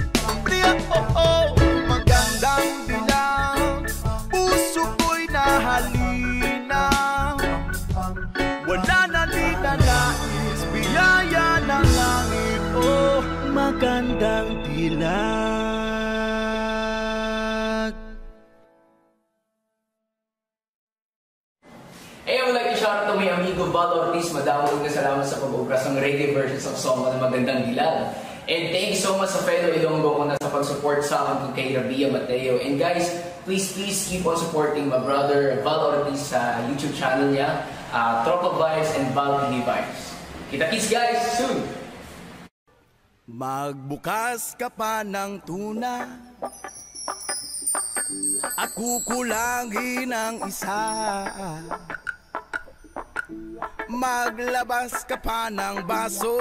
magandang dilaw, puso ko'y nahalina. Wala na ninanais, biyaya ng langit. Oh, magandang dilag. Hey, I would like to shout out to my amigo Val Ortiz. Madaming salamat sa pag-ubras ng reggae versions of song na Magandang Dilag. And thank you so much sa fellow Ilonggo ko na sa pag-support sa akin kay Rabia Mateo. And guys, please keep on supporting my brother Val Ortiz sa YouTube channel niya, Tropa Vibes and Val TV Vibes. Kita-kits guys, soon! Magbukas ka pa ng tuna at kukulangin ang isa. Maglabas ka pa ng baso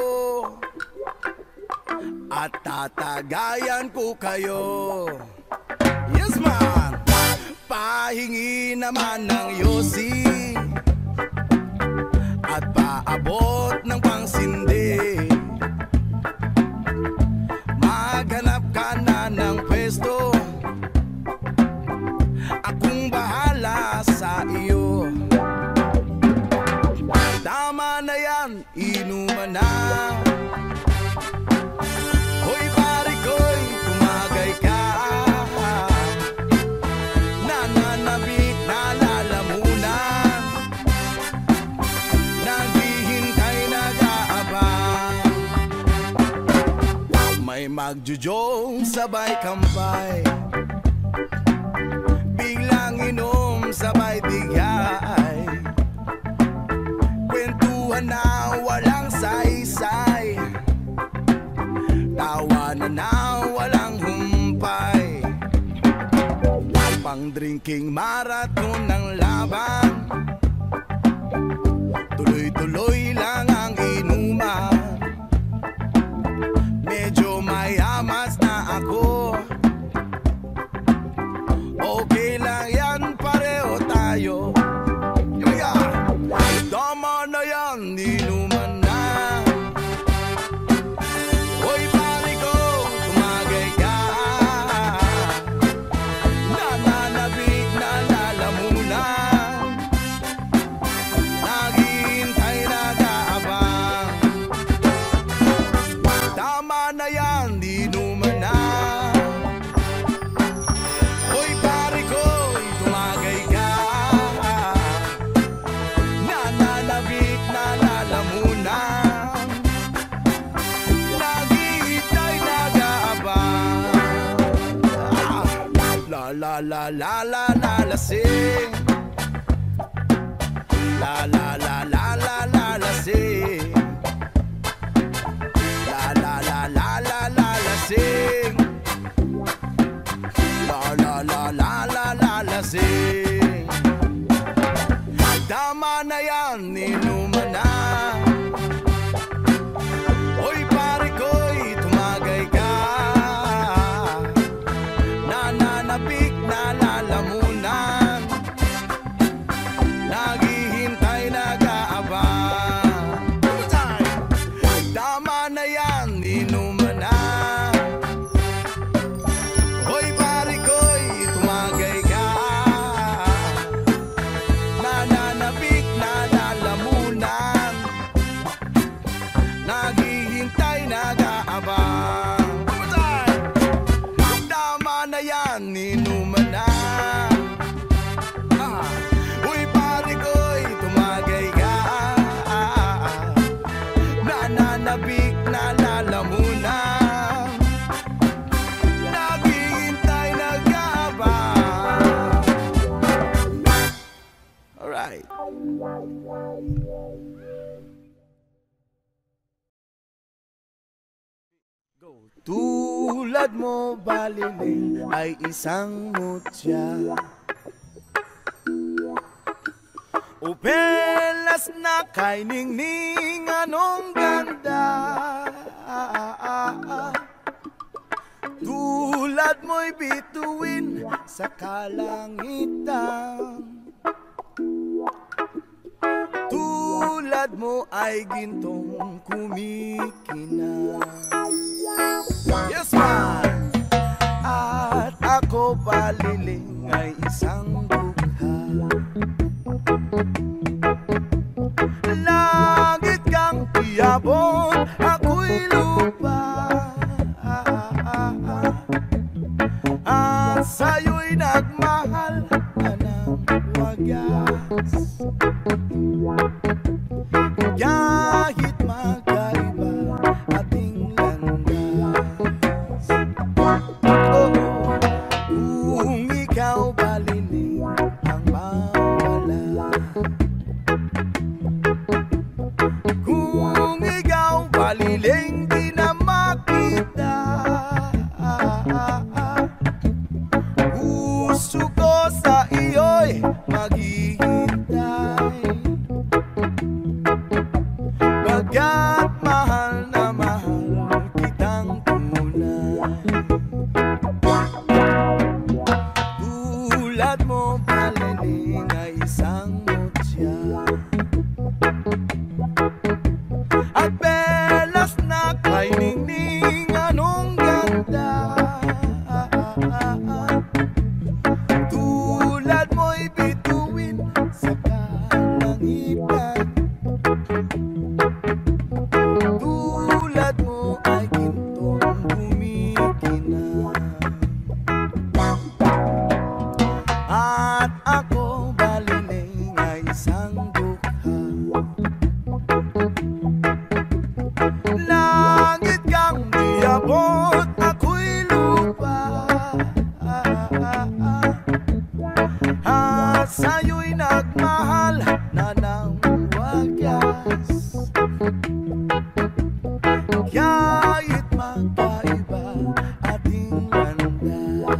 at tatagayan ko kayo. Yes man! Pahingi naman ng yosi at paabot ng pangsindi. Maghanap ka na ng pwesto, akong bahala sa iyo. Tama na yan, inuman na. Hoy pare ko'y tumagay ka, nananabik na lalamunan, naghihintay nag-aabang. May magjujong sabay kampay, biglang inom sabay bigay, kwentuhan na walang saysay, tawanan na walang humpay. Pang drinking marathon ng laban, tuloy-tuloy lang ang inuman. Medyo mayamas na ako, okay lang yan, pareho tayo. Tama na yan, inuman na. Hoy pare ko, tumagay ka, nananabik na lalamunan, naghihintay nag-aabang. Tama na yan, inuman na. Hoy pare ko, tumagay ka, nananabik na lalamunan, naghihintay nag-aabang. La la la la la la lasing, la la la la la la lasing, la la la la la la lasing, la la la la la la lasing. Tama na yan, inuman na. Hoy pare ko'y tumagay ka, nananabik na lalamunan, naghihintay nag-aabang. Tama na yan, inuman na. Hoy pare ko'y tumagay ka, nananabik na lalamunan, naghihintay nag-aabang. Tama na yan, inuman na. Uy pare ko'y tumagay ka, nananabik na lalamunan, Tulad mo baliling ay isang mutya, upelas na kay ningning anong ganda. Tulad mo'y bituin sa kalangitan, tulad mo ay gintong kumikinang. Yes, man! At ako baliling ay isang dukha, langit kang iabot, ako'y lupa, at sa'yo'y nagmahal na ng wagas. Kahit magkaiba ating landas, kung ikaw baliling ang mawala, kung ikaw baliling di na makita, puso ko sa iyo'y maghihintay. Pagkat mahal na mahal kitang tunay, tulad mo baliling ay isang mutya, at belas na kay ningning anong ganda. Tulad mo'y bituin sa kalangitan, tulad mo ay gintong kumikinang. At ako baliling ay isang dukha, langit kang diabot, ako'y lupa, at sa'yo'y nagmahal na ng wagas. Kahit magkaiba ating landas.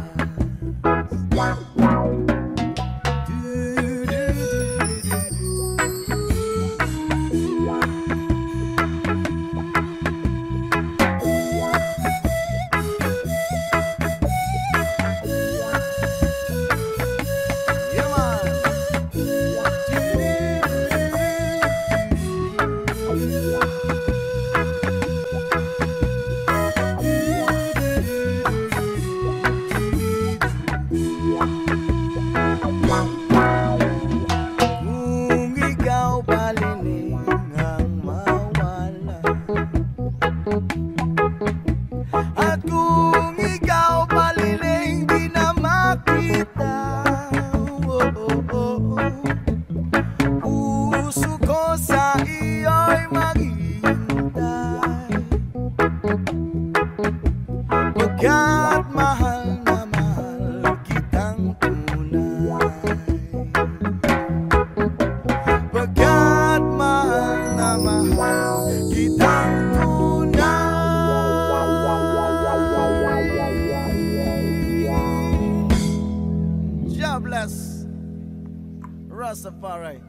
Yeah, man. Kung ikaw baliling ang mawala, at kung ikaw baliling di na makita, puso ko sa iyo'y maghihintay. Pagkat mahal na mahal kitang tunay, pagkat mahal na mahal kitang tunay. God bless Rastafari.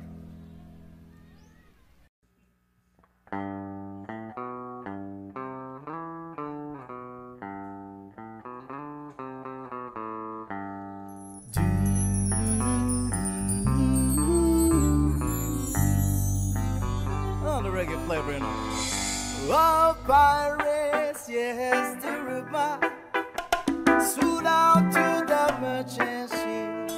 Oh, the reggae flavor in it. Oh, pirates, yes, the river soon out to the merchant ship.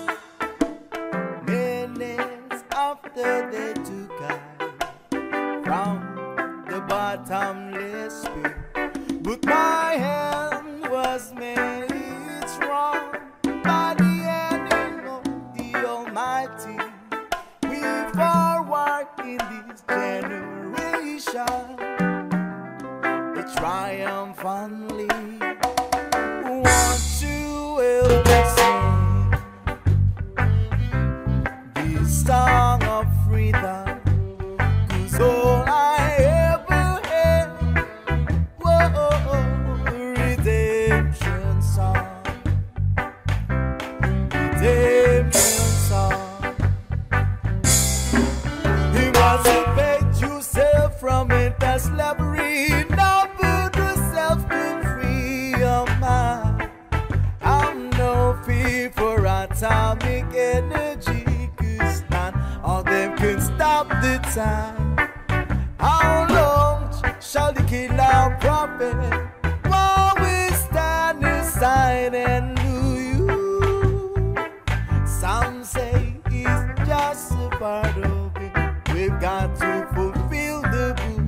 Minutes after they took I from the bottomless pit, but my hand was made strong by the hand of the Almighty. We forward in this generation, triumphantly want to help me sing this song of freedom, 'cause all I ever had, whoa, atomic energy, 'cause none of them can stop the time. How long shall the killer prophet while we stand aside and do you? Some say it's just a part of it. We've got to fulfill the book.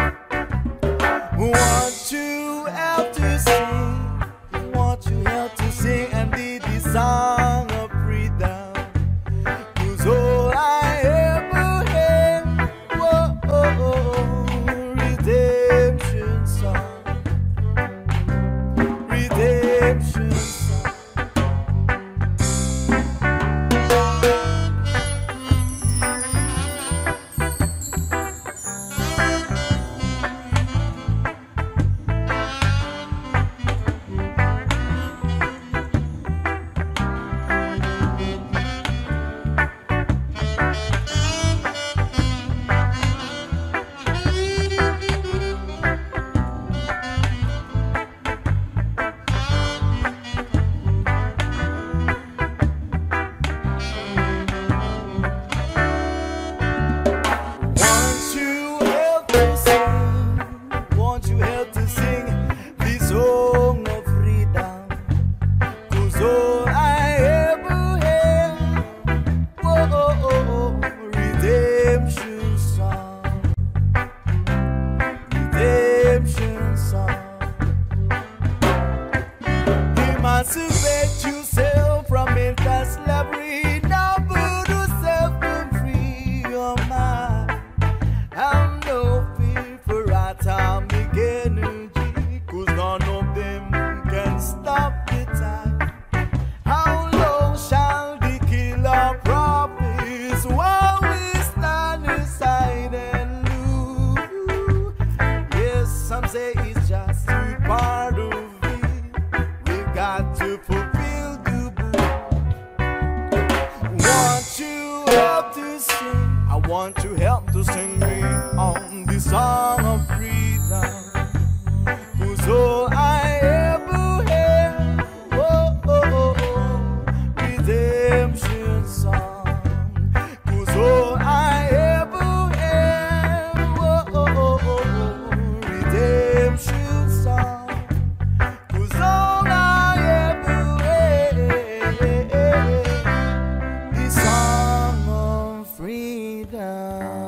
Want you help to sing, want you help to sing and lead the song of freedom. 'Cause all I ever had, whoa, redemption song, redemption song. Want you help to sing this song of freedom. 'Cause all I ever had, redemption song, redemption song. Emancipate yourself from mental slavery, now put yourself and free your mind. I'm no fear for atomic energy, 'cause none of them can stop the time. How long shall the killer prophets while we stand aside and look? Yes, some say it's just a part of it. We've got to fulfill the book. Want you help to sing, I want you help to sing me on the song of freedom. 'Cause all I ever had, redemption song. 'Cause all I ever had, redemption song. 'Cause all I ever had, the song of freedom.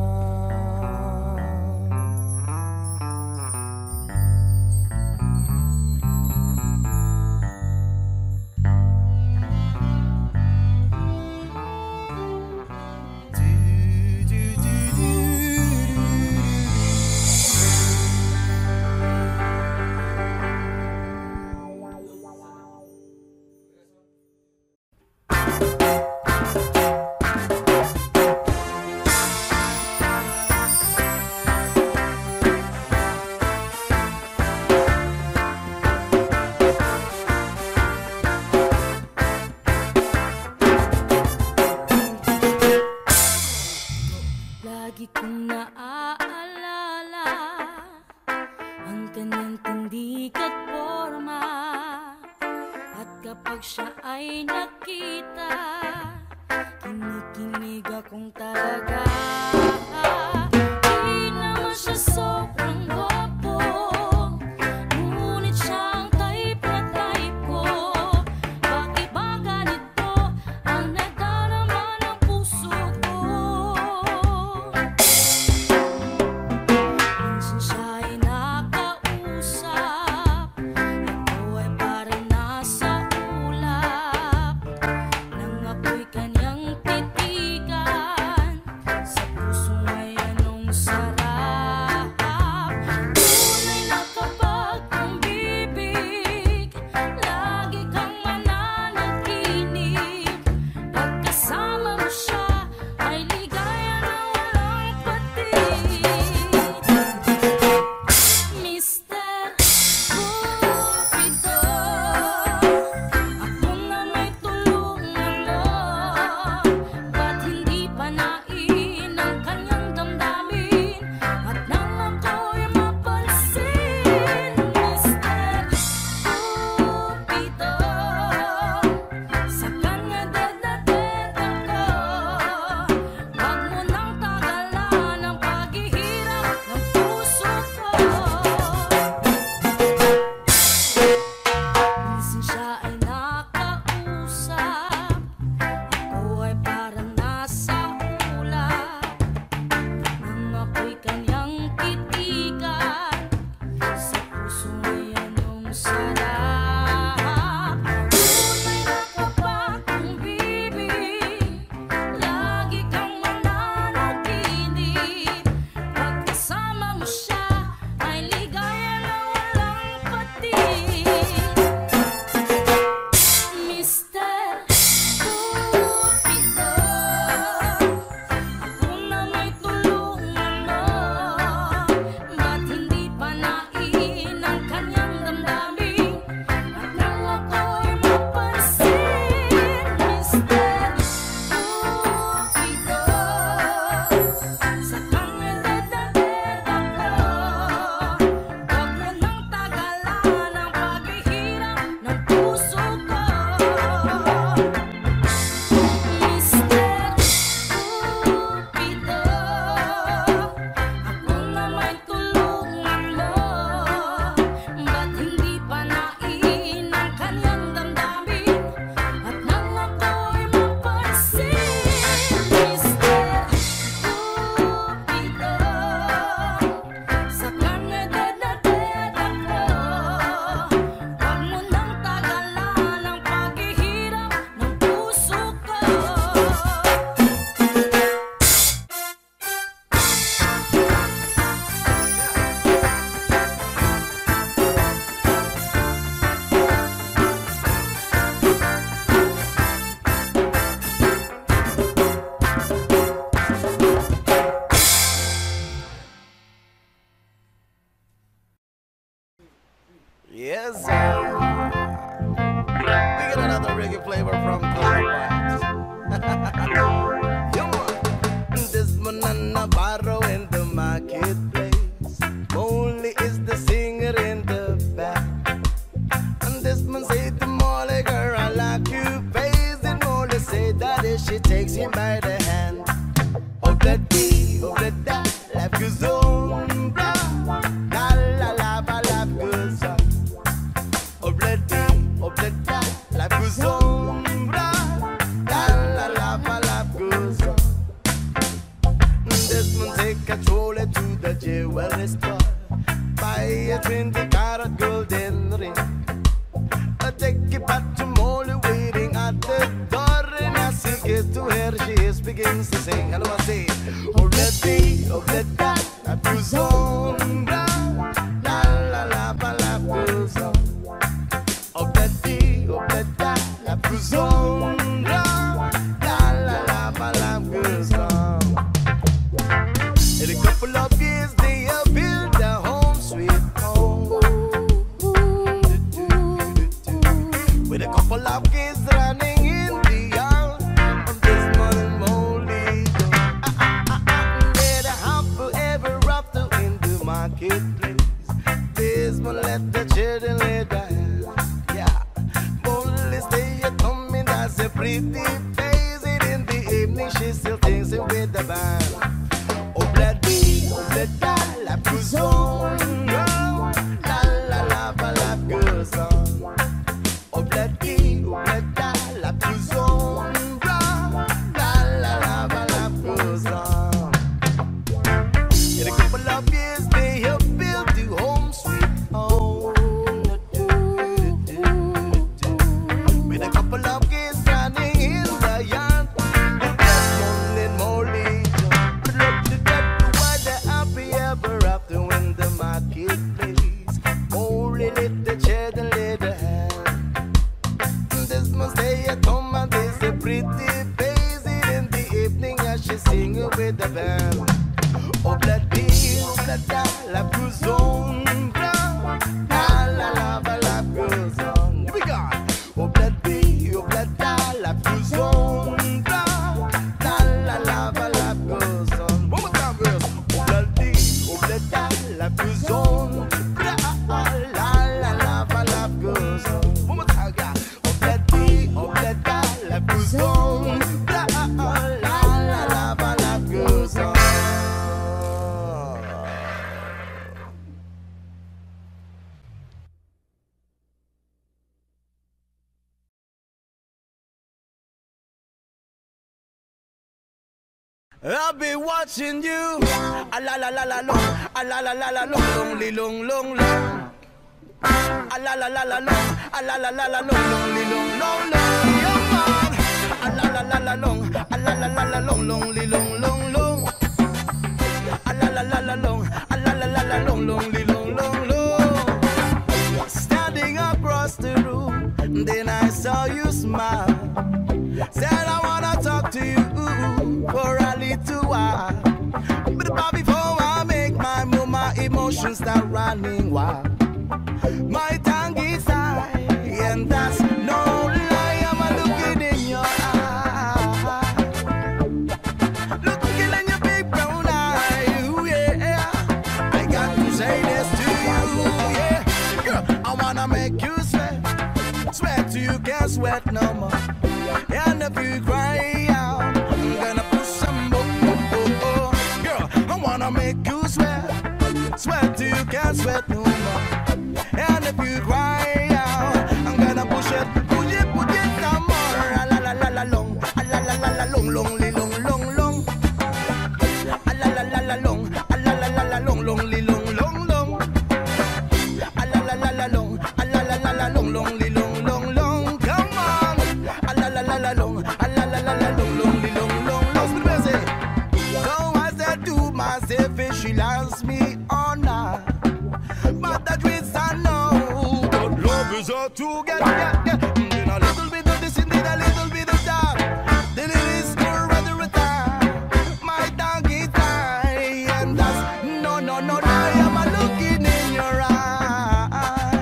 Lagi kong naaalala ang kanyang tindig at forma. At kapag siya ay nakita, kinikinig akong talaga. Di naman siya sobrang gwapo, ngunit siya ang type na type ko. Bakit ba ganito ang nadarama ng puso ko? Minsan siya ay nakausap, ako ay parang nasa ulap. Nang ako'y kanyang titigan, sa puso ay anong sarap. sarap. Tunay na kapag kong bibig, lagi kang mananaginip. Pagkasama mo siya, ay ligaya na walang patig. Mr. Cupido, ako na may tulungan mo. Ba't hindi pa nain ang kanyang damdamin? At nang ako'y mapansin, Mr. Cupido, sa kanya dadagdag ako. Huwag mo nang tagalan ang paghihirap ng puso ko. Mr. Cupido, ako na may tulungan mo. Ba't hindi pa nain ang kanyang damdamin? At nang ako'y mapansin, Mr. Cupido, sa kanya dadagdag ako. Huwag mo nang tagalan ang paghihirap ng puso ko. Yes, sir. We get another reggae flavor from Columbine. Come on. This man Navarro in the marketplace. Molly is the singer in the back. And this man say to Molly, girl, I like you face. And Molly say that if she takes him by the hand. Oh, that be, oh, that life goes on. La la la, my life goes on. Oh, that life goes on. La la la, my life goes on. This man take a trolley to the jewelry store. Buy a 20-carat golden ring. Take it back to Molly waiting at the door. And as he gets to her, she begins to sing. Hello, I say, oh, let that life goes on. La la la, my life goes on. Oh, let that life goes on. La la la, my life goes on. In a couple of years, they have built a home sweet home. With a couple of kids running in the yard of this morning Molly. Let a half forever after in the marketplace. This one let the children lay down. Yeah, Molly stay at home and that's a pretty face. And in the evening she still dancing with the band. Oh, let that life goes on. La la la, my life goes on. Oh, let that life goes on. La la la, my life goes on. In a couple of years, they have built the home sweet home. With a couple of kids running in the yard. And Molly, why the happy ever after in the marketplace. Molly lit the chair and lit the hand. This must stay at home and there's a pretty face. In the evening as she singing with the band. Oh, that life goes on. La la la, my life goes on. Here we go. Oh, that life goes on. La la la, my life goes on. One more time, girls. Oh, that life goes on. La la la, my life goes on. One more time, guys. Oh, that life goes on. La la la, my life goes on. I'll be watching you. A la la la la long, a la la la la long, long, long, long. A la la la la long, a la la la la long, long, long, long, long, yeah man. A la la la la long, a la la la la long, long, long, long, long. A la la la la long, a la la la la long, long, long, long, long. Standing across the room, then I saw you smile. Said I wanna talk to you for a little while. But before I make my move, my emotions start running wild. My tongue is high, and that's no lie. I'm looking in your eye, looking in your big brown eye. Ooh, yeah, I got to say this to you, yeah. Girl, I wanna make you sweat, sweat till you can't sweat no more. And if you cry out, I'm gonna push some more. Girl, I wanna make you sweat, sweat till you can't sweat no more. And if you cry out, I'm gonna push it some more. A la la la la long, a la la la la long, long, long, long, long. A la la la la long, a la la la la long, long, long, long, long. A la la la la long, a la la la la long, long, long, long, long. Come on, a la la la la long, a la la la la long, long, long, long, long. So I said to myself, if she loves me or not, but the twist I know, but love is all to get. Then a little bit of this and then a little bit of that. Then it is for rather a time. My dog is high, and that's no, no, no lie. I'm looking in your eye,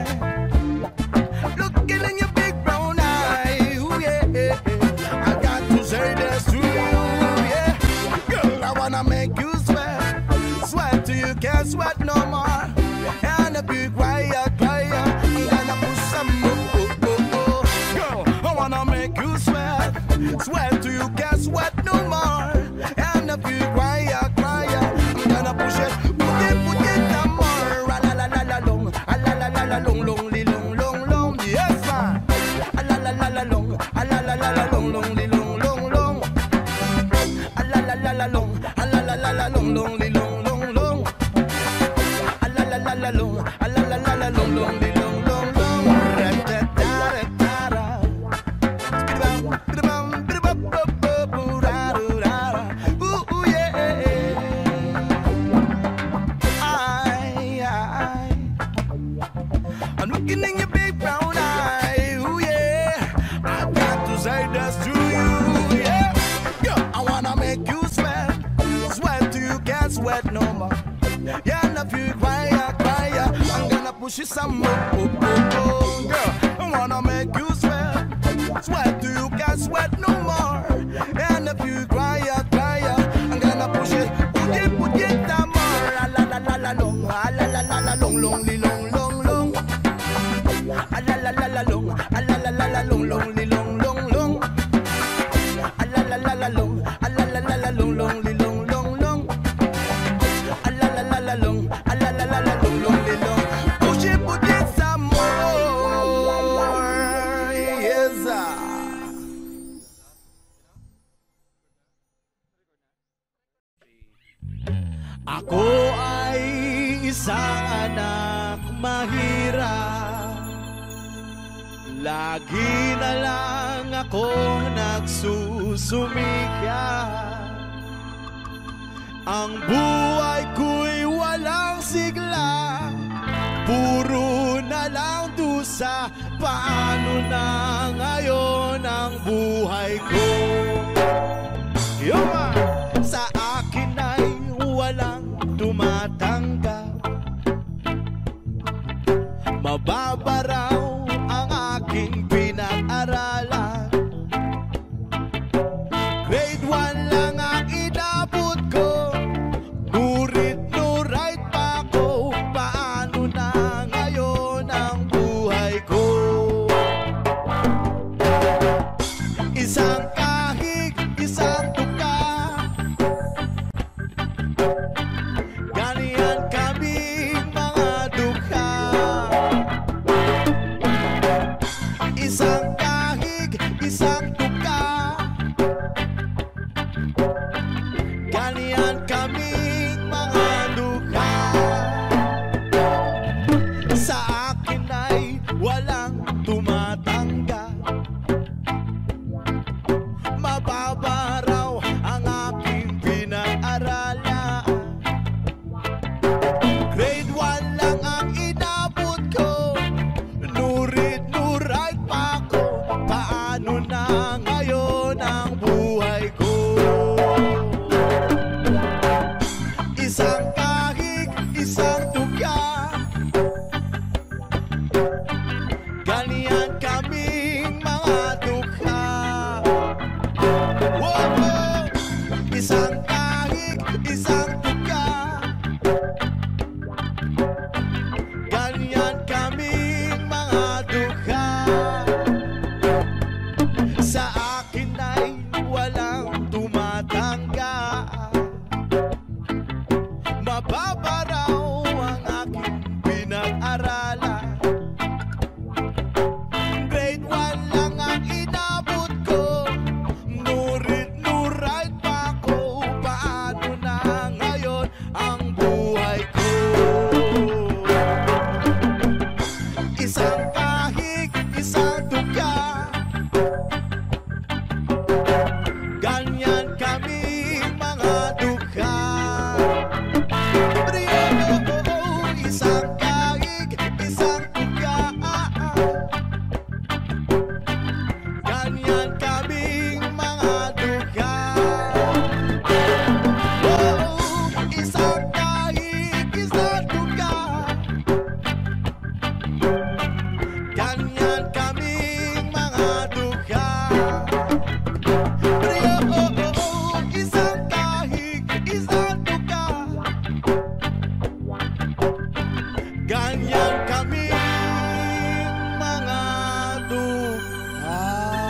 looking in your big brown eye. Ooh, yeah, I got to say this to you, yeah. Girl, I wanna make you sweat, sweat till you can't sweat no more. And if you cry, I'm gonna push some more. Girl, I wanna make you sweat, sweat till you can't sweat no more. And if you cry, I'm gonna push it some more. A la la la la long, a la la la la long, long, long, long, long. Yes, man. A la la la la long, a la la la la long, long, long, long, long. A la la la la long, a la la la la long, long, long, long, long. A la la la la long, a la la la la long, long, long, long, long. Ra-ta-ta-ra-ta-ra. Bidabam, bidabam, bidabam-bum-bum-ra-ra-ra. Ooh, ooh, yeah. I'm looking in your big brown eye. Ooh, yeah. I've got to say this to you, yeah. Girl, I wanna make you sweat, sweat till you can't sweat no more. Yeah, and if you cry, I'm gonna push you some more. Girl, I wanna make you sweat, sweat till you can't sweat no more. And if you cry, I'm gonna push it some more. A la la la la long, a la la la la long, long, long, long, long. A la la la la long, a la la la la long, long, long, long, long. A la la la la long, a la la la la long, long, long, long, long. A la la la la long, a la la la la long, long, long. Push it some more. Yes, sir. Ako ay isang anak mahirap. Lagi na lang ako nagsusumikya. Ang buhay ko'y walang sigla, puro na lang dusa. Paano na ngayon ang buhay ko? Yuma! Sa akin ay walang tumatanggap. Mababa raw ang aking pinag-aralan. Grade 1 lang ang inabot ko, nurit nurite pa ko. Paano na ngayon ang buhay ko? Isang kahig, isang tuka, ganyan kaming mga dukha. mga dukha. Isang kahig, isang dukha. Ganyan kami mga dukha.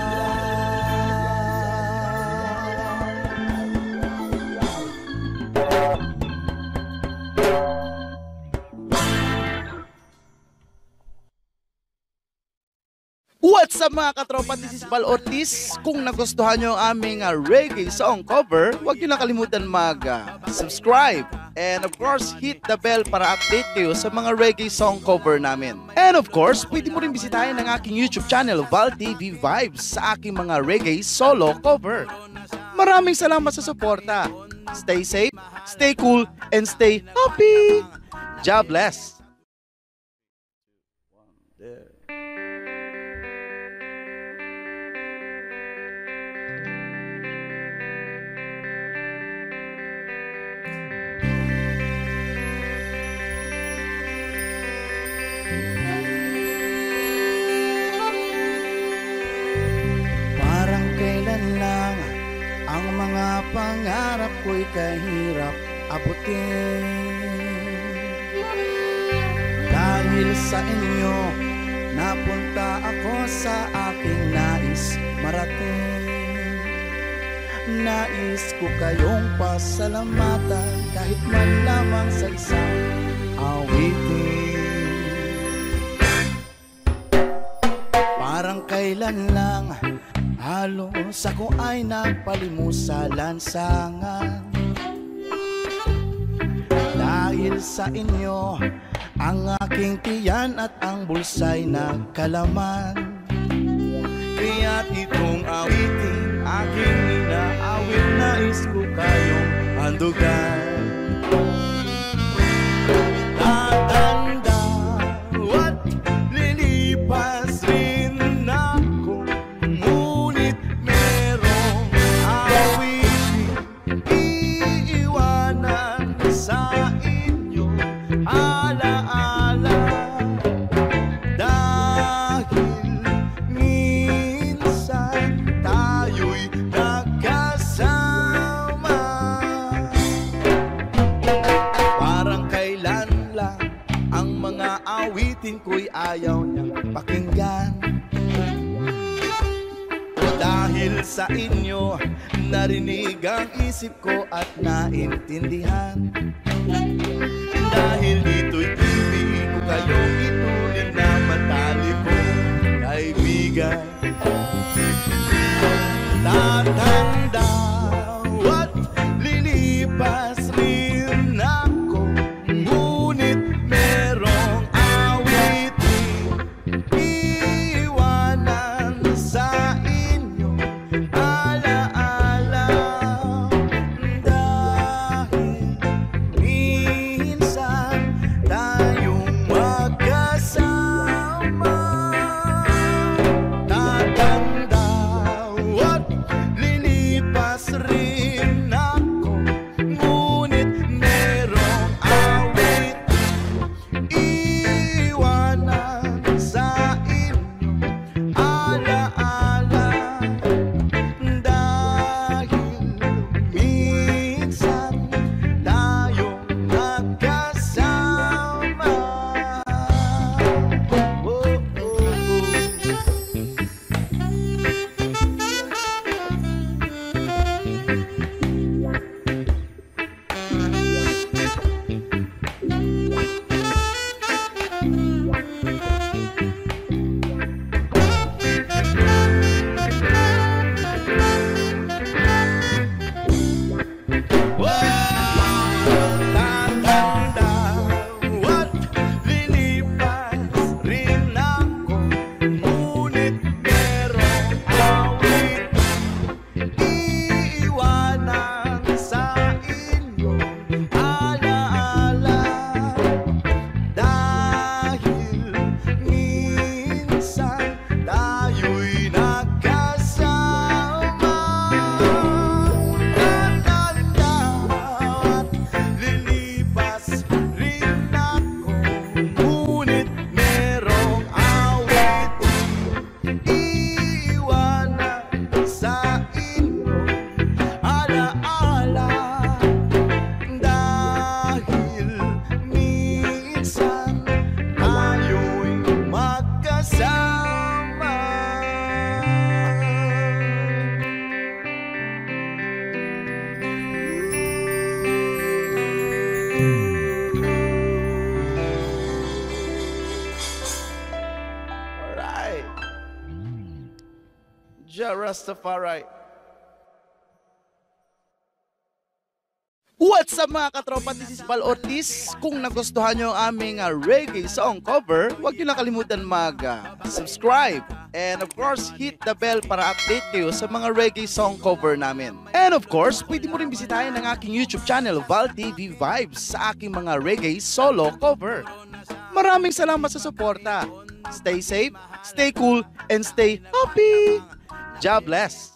What's up mga katropa, this is Val Ortiz. Kung nagustuhan nyo ang aming reggae song cover, huwag nyo nakalimutan mag-subscribe. And of course, hit the bell para update kayo sa mga reggae song cover namin. And of course, pwede mo rin bisitahin ang aking YouTube channel, Val TV Vibes, sa aking mga reggae solo cover. Maraming salamat sa suporta. Stay safe, stay cool, and stay happy. God bless. Parang kailan lang ang mga pangarap ko'y kahirap abutin. Dahil sa inyo, napunta ako sa aking nais marating. Nais ko kayong pasalamatan kahit man lamang sa isang awitin. Parang kailan lang halos ako ay nagpalimos sa lansangan. Dahil sa inyo, ang aking tiyan at ang bulsa'y nagkalaman. Kaya't itong awitin, aking inaawit, nais ko kayong handugan. Tatanda at lilipas rin ako, ngunit merong awitin iiwanan sa inyo alaala. Dahil minsan tayo'y nagkasama. Parang kailan lang ang mga awitin ko'y ayaw niyang pakinggan. Dahil sa inyo, narinig ang isip ko at naintindihan. Dahil dito'y ibig ko kayong ituloy na matali kong kaibigan. Tatanda at lilipas rin ako, ngunit merong awitin iiwanan sa inyo alaala. Dahil minsan tayong magkasama. Tatanda at lilipas Ja Rastafari. What's up mga katropa, this is Val Ortiz. Kung nagustuhan nyo ang aming reggae song cover, huwag nyo na kalimutan mag-subscribe. And of course, hit the bell para update kayo sa mga reggae song cover namin. And of course, pwede mo rin bisitahin ang aking YouTube channel, Val TV Vibes, sa aking mga reggae solo cover. Maraming salamat sa suporta. Stay safe, stay cool, and stay happy. God bless.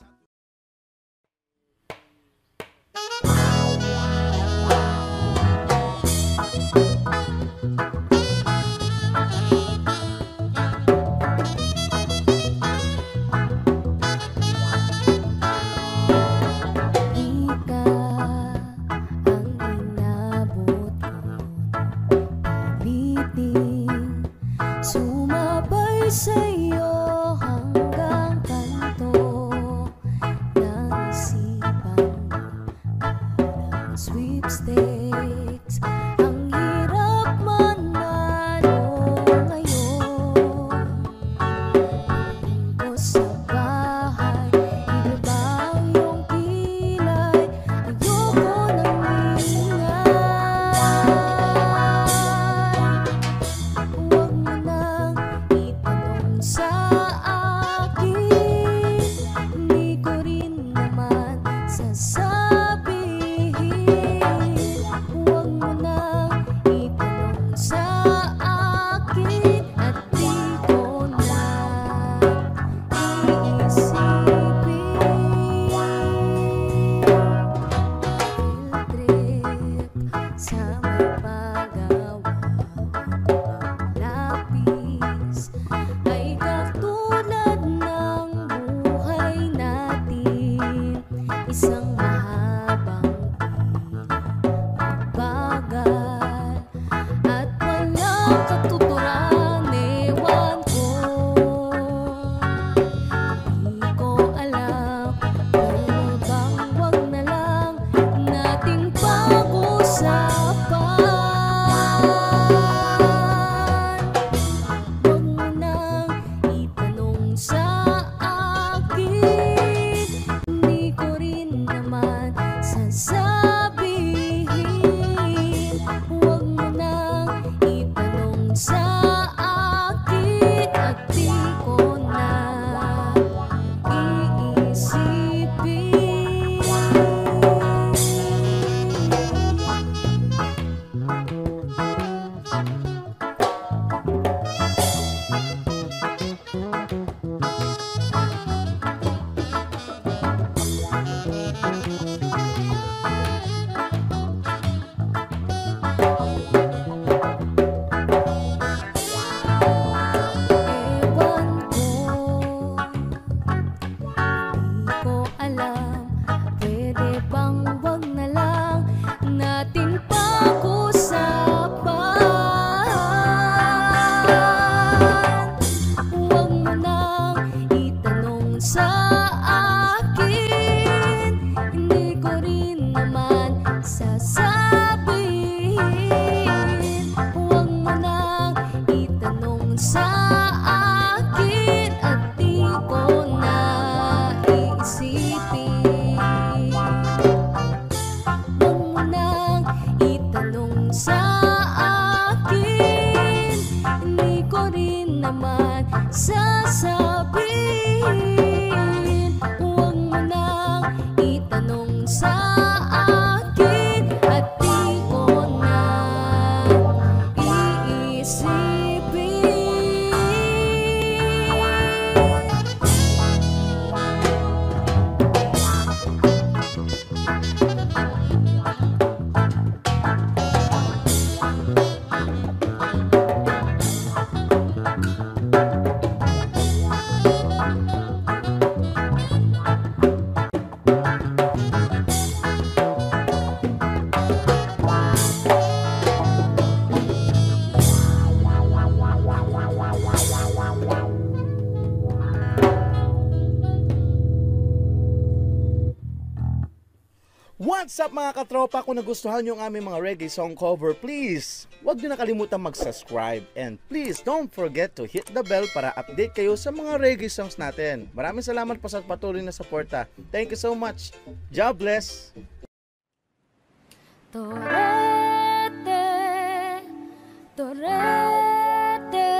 Sumabay sa'yo hanggang kanto ng isipan ng sweepstakes. Ang hirap manalo ngayon. Ko sa bahay, ibaba yung kilay. Ayoko nang ingay. Huwag mo nang itanong sa akin, hindi ko rin naman sasabihin. Huwag mo nang itanong sa akin at di ko na iisipin. Trip sa may paggawa lapis ay katulad ng buhay natin, isang mahabang bagal at walang katuturan. Ewan ko, di ko alam, pero bang wag na lang nating pag-usapan. Huwag mo nang itanong sa akin, hindi ko rin naman sasabihin. Huwag mo nang itanong sa akin at di ko na iisipin. Ewan ko, di ko alam, pwede bang wag na lang nating pag-usapan. Huwag mo nang itanong sa akin, hindi ko rin naman sasabihin. Huwag mo nang itanong sa akin at di ko na iisipin. Huwag mo nang itanong sa akin, hindi ko rin naman sasabihin. Huwag mo nang itanong sa akin at di ko na iisipin. What's up mga katropa? Kung nagustuhan nyo ang aming mga reggae song cover, please, huwag nyo nakalimutan mag-subscribe. And please, don't forget to hit the bell para update kayo sa mga reggae songs natin. Maraming salamat po sa patuloy na suporta. Thank you so much. God bless. Torete, torete,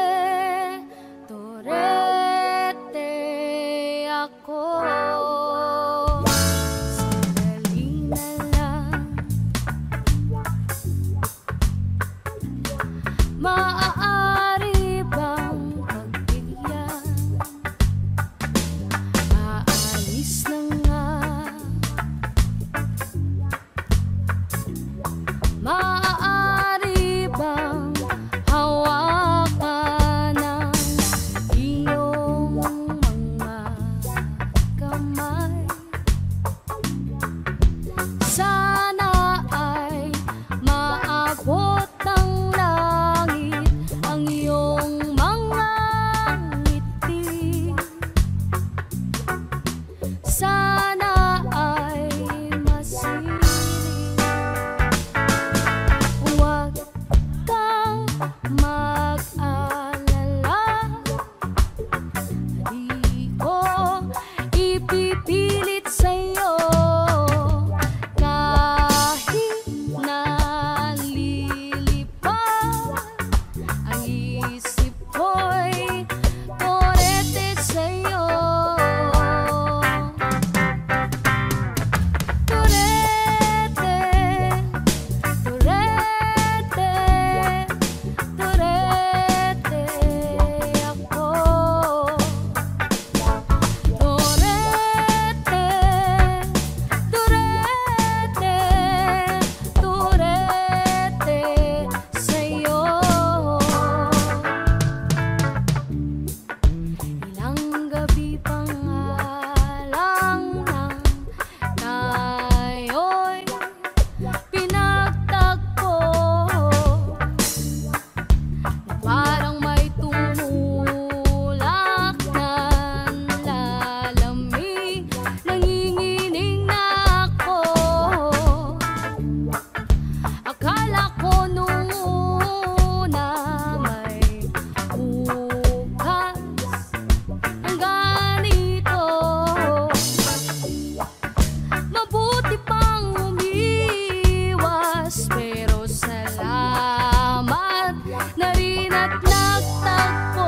torete ako. Sandali na lang, maaari bang pagbigyan? Aalis na nga. Maaari bang hawakan ng iyong mga kamay? Sana ay maabot ng langit ang iyong mga ngiti. Sana ay masiling. Huwag kang mag-alala, di ko ipipilit sa'yo. Kahit nalilipad ang isip ko'y torete sa'yo. Torete, torete, torete ako. Torete, torete, torete sa'yo. Ilang gabi pa nga lang nang tayo'y pinagtagpo, na parang may tumulak na lalamig. Nanginginig na ako. Akala ko nung una may bukas ng ganito. Mabuti pang umiwas, pero salamat na rin at nagtagpo.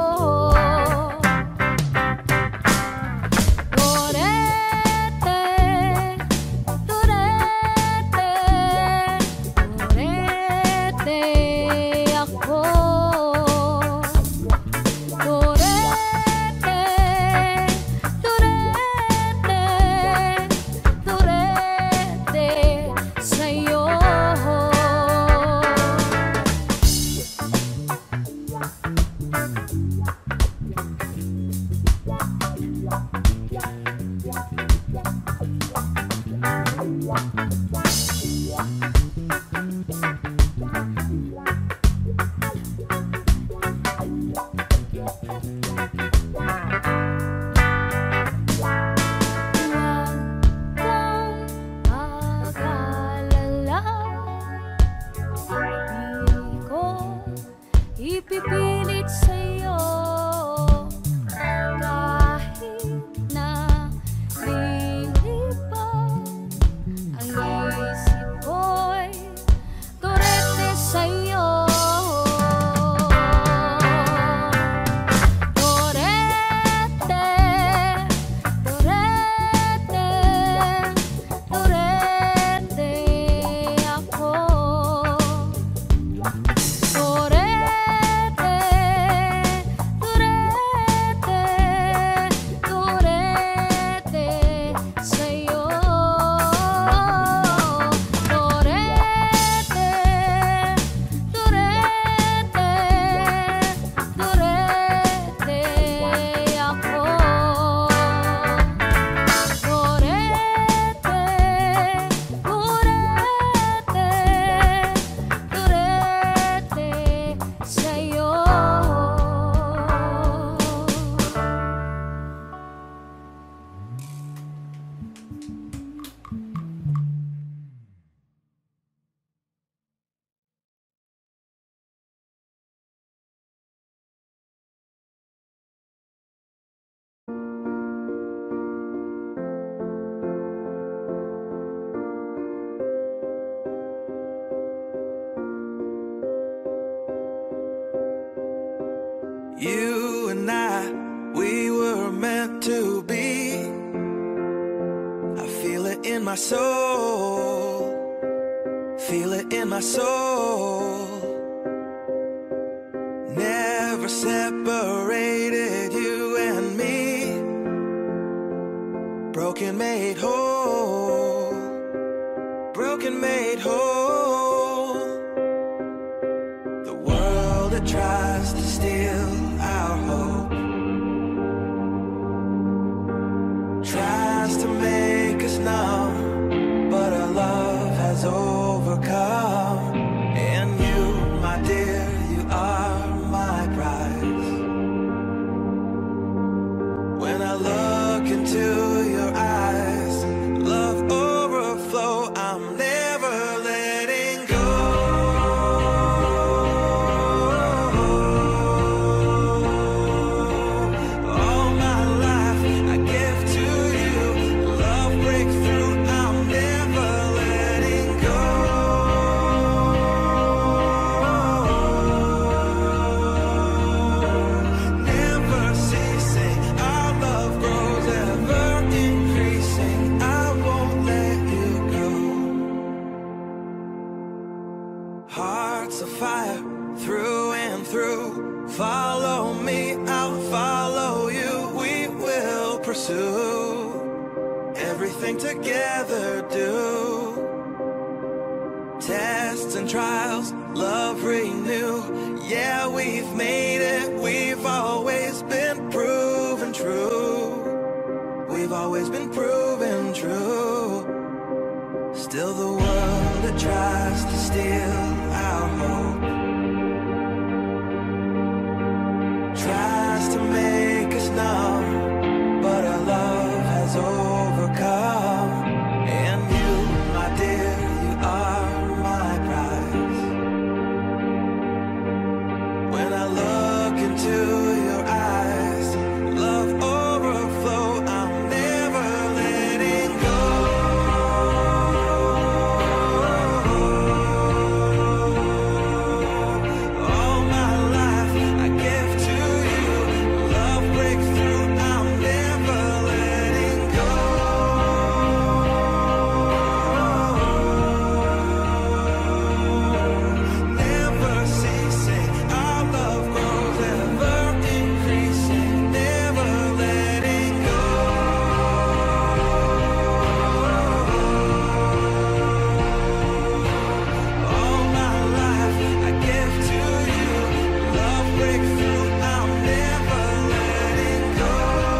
Torete, torete, torete ako. Torete, torete, torete sa'yo. Huwag kang mag-alala, di ko ipipilit sa'yo. Kahit na lilipad ang isip ko'y torete sa'yo. Torete, and I, we were meant to be. I feel it in my soul, feel it in my soul. Never separated, you and me. Broken made whole, broken made whole. The world that tries to steal our hope tries to make us numb, but our love has overcome. And you, my dear, you are my prize. When I look into your eyes, love overflow, I'm never letting go. All my life I give to you, love breakthrough, I'm never letting go. Never ceasing, our love grows ever increasing, I won't let you go. Hearts of fire through and through, follow me, I'll follow you. We will pursue everything together, do tests and trials, love renew. Yeah, we've made it, we've always been proven true. We've always been proven true. Still the world that tries to steal our hope tries to make us numb, but our love has overcome. And you, my dear, you are my prize. When I look into your eyes, love overflow, I'm never letting go. All my life I give to you, love breakthrough, I'm never letting go. Never ceasing, our love grows ever increasing, never letting go. All my life I give to you, love breakthrough, I'm never letting go.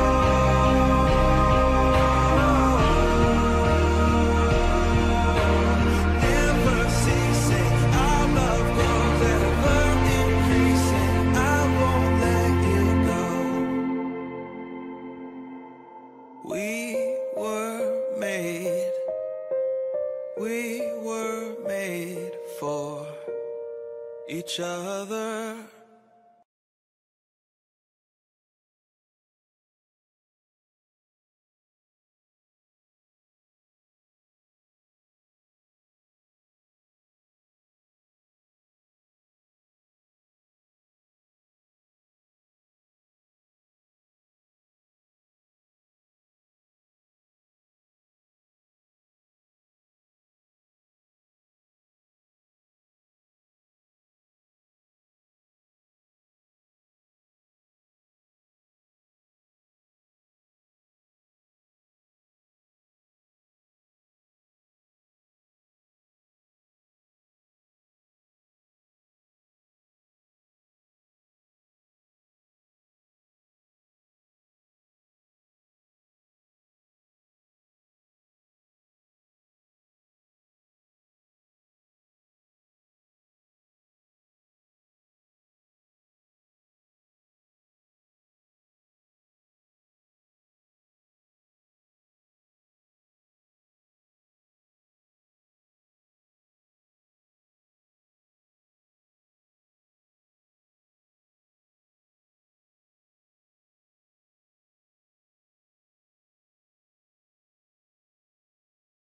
Never ceasing, our love grows ever increasing, I won't let you go. We were made for each other.